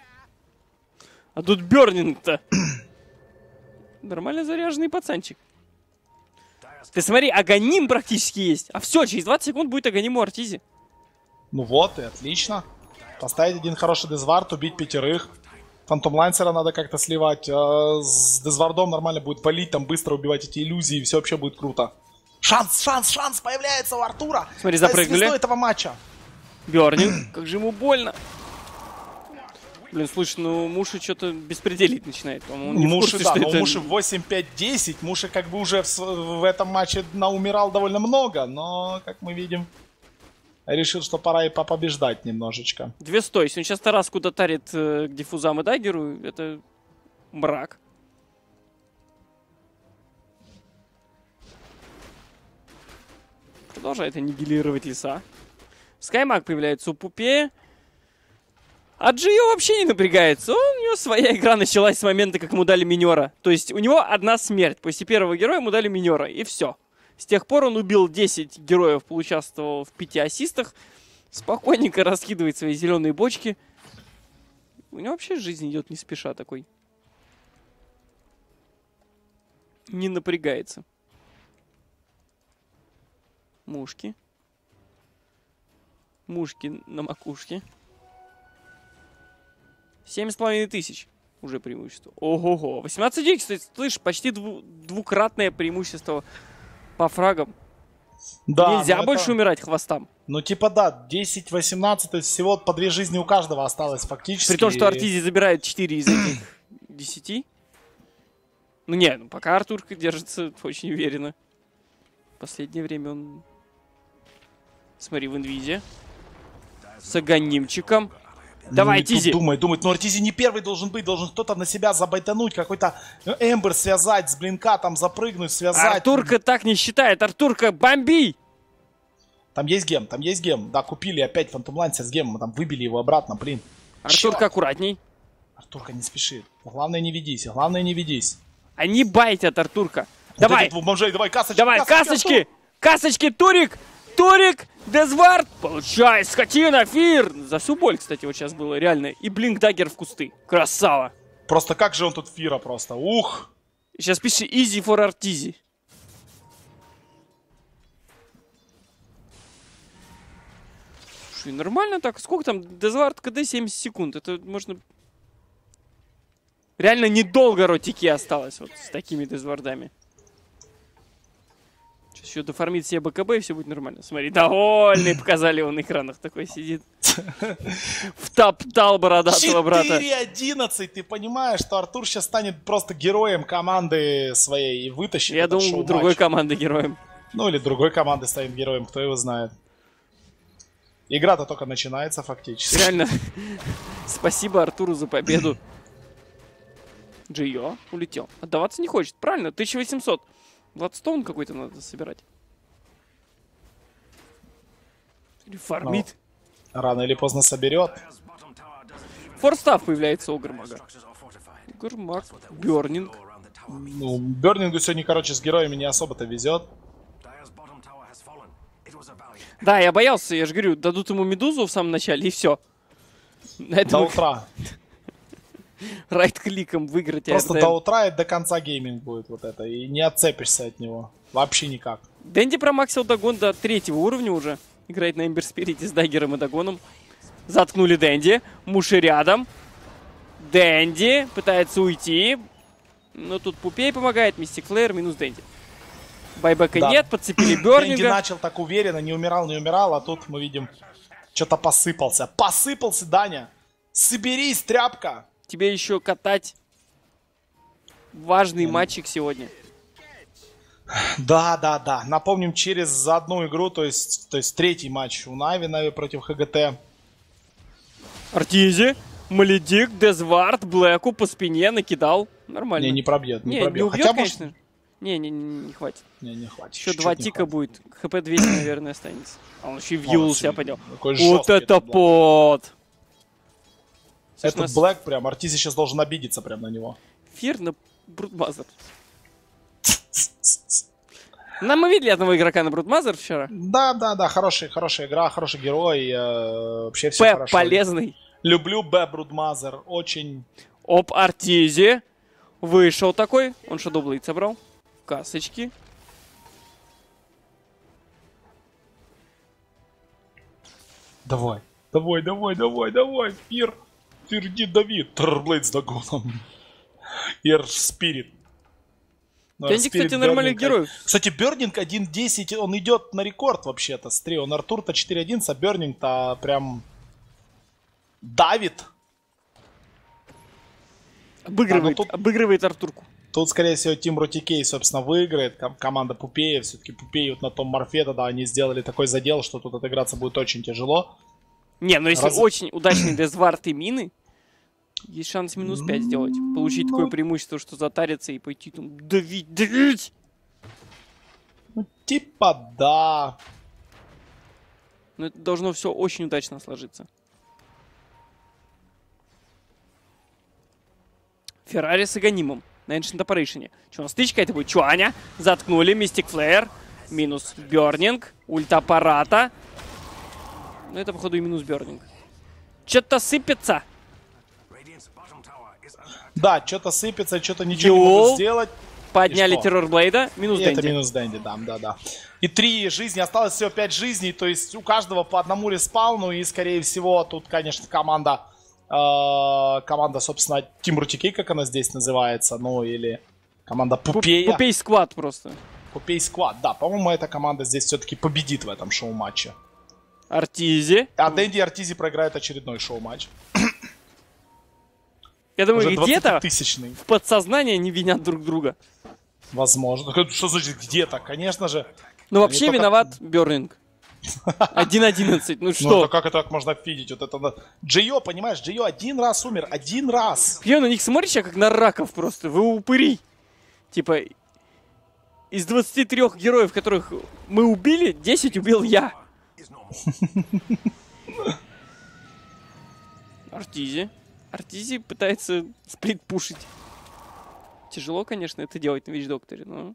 А тут Бёрнинг-то. Нормально заряженный пацанчик. Ты смотри, агоним практически есть. А все, через 20 секунд будет агоним у Артизи. Ну вот, и отлично. Поставить один хороший дезвард, убить 5. Фантом Лансера надо как-то сливать. С дезвардом нормально будет валить, там быстро убивать эти иллюзии, и все вообще будет круто. Шанс появляется у Артура. Смотри, запрыгнули. Этого матча. Бёрнинг, как же ему больно. Блин, слушай, ну Муши что-то беспределить начинает, по-моему. Он не в Муши, курсе, да, что но это... Муши 8-5-10. Муши как бы уже в этом матче наумирал довольно много, но, как мы видим, решил, что пора и побеждать немножечко. 200. Если он сейчас Тараску дотарит к диффузам и даггеру, это брак. Продолжает аннигилировать леса. Скаймаг появляется у Пупе. А Джио вообще не напрягается. У него своя игра началась с момента, как ему дали минера. То есть у него одна смерть. После первого героя ему дали минера. И все. С тех пор он убил 10 героев, поучаствовал в 5 ассистах. Спокойненько раскидывает свои зеленые бочки. У него вообще жизнь идет не спеша такой. Не напрягается. Мушки. Мушки на макушке. 7500 уже преимущество. Ого-го. 18-9, кстати, слышь, почти двукратное преимущество по фрагам. Да, нельзя больше это... умирать хвостам. Ну, типа, да, 10-18, то есть всего по 2 жизни у каждого осталось фактически. При том, что Артизи забирает 4 из этих 10. Ну, не, ну, пока Артурка держится очень уверенно. В последнее время он... Смотри, в инвизе. С аганимчиком. Давай, Тизи. Думает, но Артизи не первый должен быть, должен кто-то на себя забайтануть, какой-то Эмбер связать, с блинка там запрыгнуть, связать. Артурка так не считает, Артурка, бомби! Там есть гем. Да, купили опять Фантом Лансер с гемом, там выбили его обратно, блин. Артурка, аккуратней. Артурка, не спеши. Главное, не ведись. Они байтят, Артурка. Вот Давай! бомжей, давай, касочки! Давай, касочки! Касочки, Турик! Турик! Дезвард! Получай, скотина, Фир! За всю боль, кстати, вот сейчас было, реально. И блинк даггер в кусты. Красава! Просто как же он тут Фира просто, ух! Сейчас пиши easy for Artizi. Слушай, нормально так. Сколько там? Дезвард КД 70 секунд. Это можно... Реально недолго ротики осталось вот с такими дезвардами. Сейчас еще дофармит себе БКБ и все будет нормально. Смотри, довольный показали он на экранах. Такой сидит. Втоптал бородатого брата. 4-11, ты понимаешь, что Артур сейчас станет просто героем команды своей и вытащит. Я думал, другой команды героем. Ну или другой команды станет героем, кто его знает. Игра-то только начинается фактически. Реально. Спасибо Артуру за победу. Джио улетел. Отдаваться не хочет. Правильно, 1800. Бладстоун какой-то надо собирать. Или фармит. Ну, рано или поздно соберет. Форстав появляется у Гармага. Гармаг. Бёрнинг. Ну, Бёрнингу сегодня, короче, с героями не особо-то везет. Да, я боялся, я же говорю, дадут ему медузу в самом начале, и все. До утра. Райт-кликом выиграть. Просто до утра и до конца гейминг будет вот это. И не отцепишься от него. Вообще никак. Дэнди промаксил догон до 3-го уровня уже. Играет на Эмбер Спирите с даггером и догоном. Заткнули Дэнди. Муши рядом. Дэнди пытается уйти. Но тут Пупей помогает. Мистик Флеер минус Дэнди. Байбека да. Нет, подцепили Бёрнинга. Дэнди начал так уверенно, не умирал, а тут мы видим, что-то посыпался. Посыпался, Даня! Соберись, тряпка! Тебе еще катать важный матчик сегодня. Да. Напомним, через одну игру, то есть третий матч у Нави против ХГТ. Артизи, Маледик, Дезвард, Блэку по спине накидал. Нормально. Не пробьет, не пробьет. Не убьет, хотя, конечно. может... Не хватит. Не хватит. Еще 2 тика будет. ХП 200, наверное, останется. А он еще и в Юл себя подел. Вот это пот! Этот Блэк прям, Артизи сейчас должен обидеться прям на него. Фир на Брутмазер. Мы видели одного игрока на Брутмазер вчера. Да, хорошая игра, хороший герой. Вообще все хорошо. Полезный. Люблю Брутмазер, очень. Оп, Артизи. Вышел такой. Он Shadow Blade собрал. Касочки. Давай. Фир. Фирди Давид. Терблейд с догоном. Ир Спирит. Дэнди, кстати, нормальный герой. Кстати, Бёрнинг 1.10, он идет на рекорд вообще-то. Смотри, он Артур-то 4.11, а Бёрнинг-то прям давит. Обыгрывает Артурку. Тут, скорее всего, Team RTK, собственно, выиграет. Команда Пупея. Все-таки Пупея вот на том морфе, да, они сделали такой задел, что тут отыграться будет очень тяжело. Не, ну если очень удачный дезвард и мины, есть шанс минус 5 сделать. Получить такое преимущество, что затариться и пойти там давить. Ну, типа, да. Но это должно все очень удачно сложиться. Феррари с Аганимом на Ancient Operation. Че, у нас стычка? Это будет Чуаня. Заткнули. Мистик Флеер. Минус Бёрнинг. Ульт аппарата. Ну, это, походу, и минус Бёрнинг. Что-то сыпется. Да, что-то сыпется, что-то ничего не могут сделать. Подняли Террорблейда. Минус Дэнди. Это минус Дэнди, да. И 3 жизни. Осталось всего 5 жизней. То есть у каждого по одному респауну. И, скорее всего, тут, конечно, команда, собственно, Team RTK, как она здесь называется. Ну, или команда Пупея. Пупей сквад просто. Пупей сквад, да. По-моему, эта команда здесь все-таки победит в этом шоу-матче. Артизи. А Дэнди и Артизи проиграют очередной шоу-матч. Я думаю, где-то в подсознании они винят друг друга. Возможно. Что значит где-то? Конечно же. Ну, вообще только... виноват Бёрнинг. 1-11. Ну что? Ну, как это так можно видеть? Вот это... Джейо, понимаешь, Джейо один раз умер. Один раз. Я на них смотришь, как на раков просто. Вы упыри. Типа, из 23 героев, которых мы убили, 10 убил я. Артизи. Артизи пытается сплит-пушить. Тяжело, конечно, это делать на Вич-Докторе, но...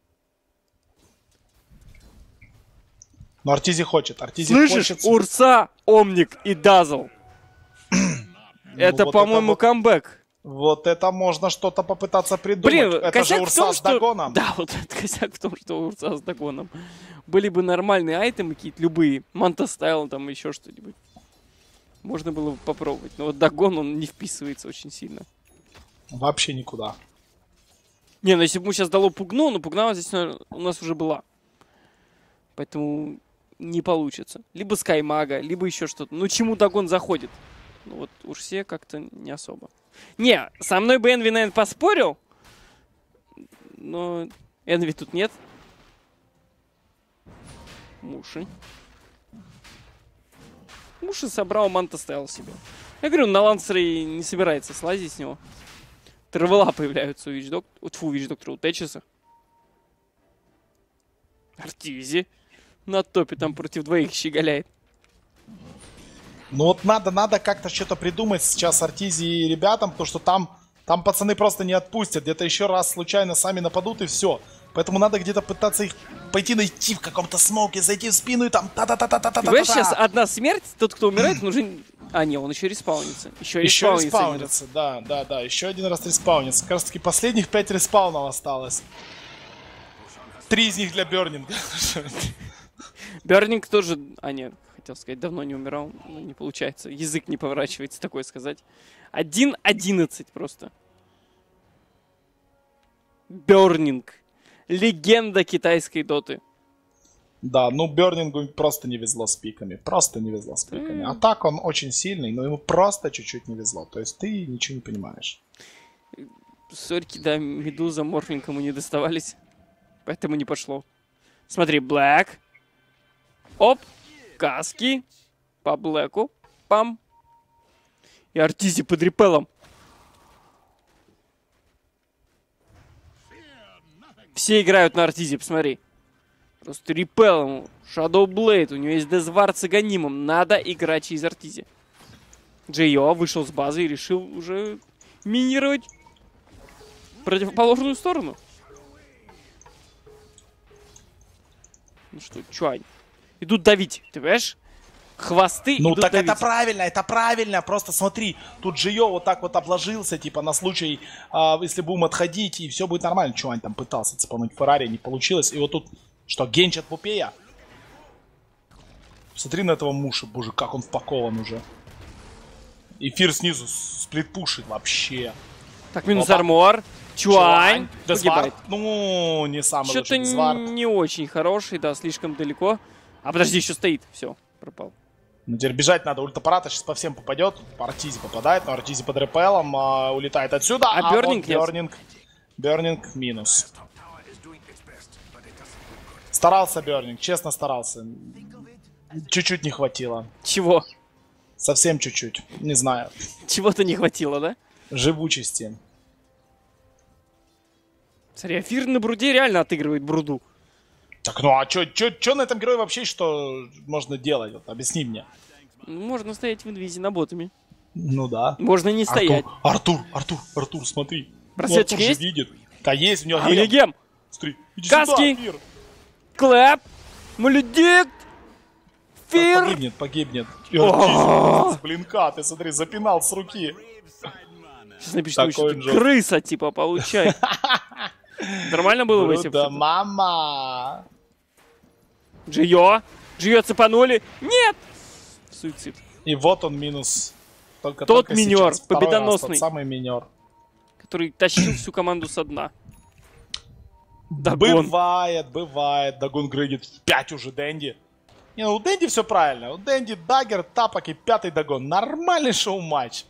Но Артизи хочет. Слышишь? Хочет... Урса, Омник и Дазл. Это, по-моему, камбэк. Вот это можно что-то попытаться придумать. Блин, это же Урса с Дагоном. Да, вот это косяк в том, что Урса с Дагоном. Были бы нормальные айтемы какие-то, любые. Манта-стайл, там еще что-нибудь. Можно было бы попробовать. Но вот Дагон, он не вписывается очень сильно. Вообще никуда. Не, ну если бы ему сейчас дало Пугну, но Пугна здесь у нас уже была. Поэтому не получится. Либо Скаймага, либо еще что-то. Ну, чему Дагон заходит? Ну, вот уж все как-то не особо. Не, со мной бы Энви, наверное, поспорил. Но Энви тут нет. Муши. Муши собрал, Манта стоял себе. Я говорю, на Лансере не собирается слазить с него. Травела появляются у Вич-Доктора, у Течеса. Артизи. На топе там против двоих щеголяет. Ну вот надо как-то что-то придумать сейчас Артизи и ребятам, потому что там пацаны просто не отпустят. Где-то еще раз случайно сами нападут и все. Поэтому надо где-то пытаться их пойти найти в каком-то смоке, зайти в спину и там та-та-та-та-та-та-та. Понимаешь, сейчас одна смерть, тот, кто умирает, он уже... А, не, он еще респаунится. Еще респаунится, да. Еще один раз респаунится. Как раз таки последних 5 респаунов осталось. 3 из них для Бёрнинга. Бёрнинг тоже... А, нет, хотел сказать, давно не умирал. Но не получается. Язык не поворачивается такое сказать. 1-11 просто. Бёрнинг. Легенда китайской доты. Да, ну Бёрнингу просто не везло с пиками. Просто не везло с пиками. А так он очень сильный, но ему просто чуть-чуть не везло. То есть ты ничего не понимаешь. Сорьки, да, Медуза, Морфлинг ему не доставались. Поэтому не пошло. Смотри, Блэк. Оп. Каски. По Блэку. Пам. И Артизи под репелом. Все играют на Артизе, посмотри. Просто репелом. Shadow Blade. У него есть Дезвард с Аганимом. Надо играть через Артизи. Джейо вышел с базы и решил уже минировать противоположную сторону. Ну что, Чуань. Идут давить, ты понимаешь? Хвосты ну идут так давить. это правильно. Просто смотри, тут Джейо вот так вот обложился, типа на случай, если будем отходить, и все будет нормально. Чуань там пытался цепануть Феррари, не получилось. И вот тут, что, Генч от Пупея? Смотри на этого Муша, боже, как он впакован уже. Эфир снизу сплитпушит вообще. Так, минус армор. Чуань погибает. Ну, не самый лучший Что-то не очень хороший, да, слишком далеко. А подожди, еще стоит. Все, пропал. Ну, теперь бежать надо. Ультапарата сейчас по всем попадет. По Артизе попадает, но Артизе под РПЛом улетает отсюда. А Бёрнинг нет. Бёрнинг минус. Старался Бёрнинг, честно старался. Чуть-чуть не хватило. Чего? Совсем чуть-чуть. Не знаю. Чего-то не хватило, да? Живучести. Смотри, Афир на бруде реально отыгрывает бруду. Так, ну а чё на этом герое вообще что можно делать? Вот, объясни мне. Можно стоять в инвизе на ботами. Ну да. Можно не стоять. Артур, смотри. Просветочка Артур есть? же видит. Да есть, у него А у меня гем. Смотри, иди Каски. сюда, Афир. Клэп. Малюдик. Фир. Погибнет. И Артиз, блинка, ты смотри, запинал с руки. Сейчас напишет, что Такой ты же. крыса, типа, получай. Нормально было выйти? Да, мама. Джио цепанули. Нет! Суицид. И вот он минус. Тот минер, сейчас. Второй раз победоносный. тот самый минер. Который тащил всю команду со дна. Дагон. Бывает. Дагон грейдит в 5 уже Дэнди. Не, ну у Дэнди все правильно. У Дэнди даггер, тапок и 5-й Дагон. Нормальный шоу-матч.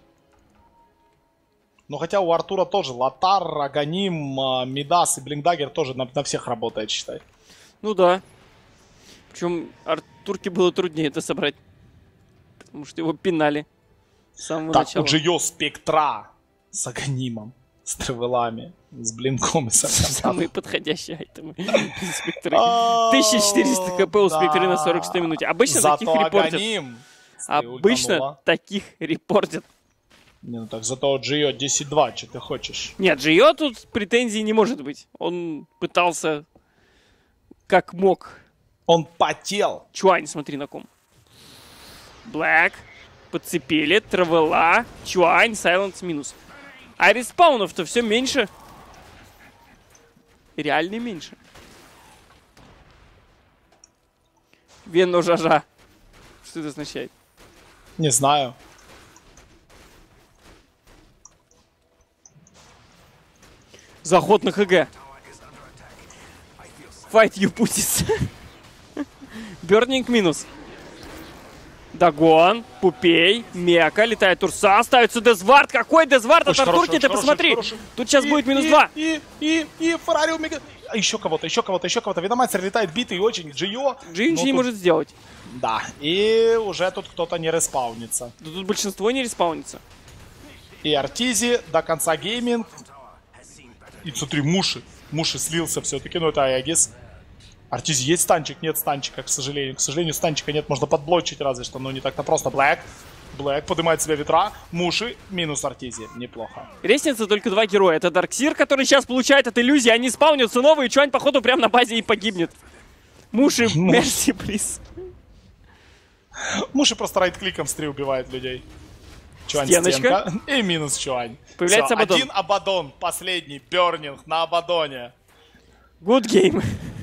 Но хотя у Артура тоже Лотар, Аганим, Мидас и Блинкдаггер тоже на всех работает, считай. Ну да. Причем Артурке было труднее это собрать. Потому что его пинали с самого Так, начала. у Джио Спектра с Аганимом, с Тревелами, с Блинком и с Самые подходящие айтемы. Спектры. 1400 хп у Спектры на 46 минуте. Обычно таких репортят. Обычно таких репортят. Не, ну так зато Джио 10-2, что ты хочешь? Нет, Джио тут претензий не может быть. Он пытался как мог. Он потел. Чуань, смотри на ком. Блэк. Подцепили. Травела. Чуань. Сайленс минус. А респаунов-то все меньше. Реально меньше. Венно жажа. Что это означает? Не знаю. Заход на ХГ. Fight you pussies. Бёрнинг минус. Дагон, Пупей, Мека, летает Урса, остается Дезвард. Какой Дезвард от Артурки, ты посмотри. Тут сейчас будет минус 2. И Феррари у Мега. Еще кого-то. Видомастер летает битый очень. Джио ничего не может сделать. Да, и уже тут кто-то не респаунится. Да тут большинство не респаунится. И Артизи до конца гейминг. И смотри, Муши слился все-таки, но это Аягис. Артизи есть станчик? Нет станчика, к сожалению. К сожалению, станчика нет, можно подблочить разве что, но не так-то просто. Блэк поднимает себя ветра. Муши минус Артизи. Неплохо. Лестница только 2 героя. Это Дарксир, который сейчас получает от иллюзии. Они спаунятся новые. Чуань, походу, прямо на базе и погибнет. Муши, мерси, плиз. Муши просто райт-кликом в 3 убивает людей. Чуань, стеночка. И минус Чуань. Появляется Абадон. Один Абадон, последний, Бёрнинг на Абадоне. Good game.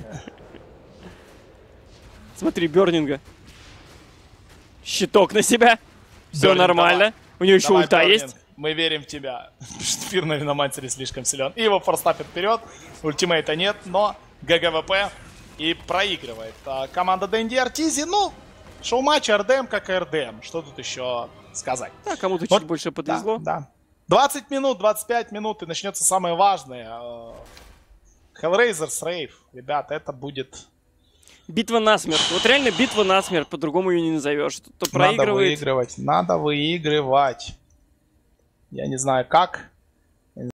Смотри, Бёрнинга. Щиток на себя. Все Бёрнинг, нормально. давай. У него еще Давай, ульта Бёрнинг, есть. Мы верим в тебя. Фир на Виномансере слишком силен. И его форстапит вперед. Ультимейта нет, но ГГВП и проигрывает. Команда Дэнди Артизи, ну, шоу-матч РДМ как РДМ. Что тут еще сказать? Да, кому-то Вот, чуть больше подвезло. Да. 20 минут, 25 минут, и начнется самое важное. Hellraiser's Rave. Ребята, это будет... Битва насмерть. Вот реально битва насмерть. По-другому ее не назовешь. Кто проигрывает... Надо выигрывать. Я не знаю как.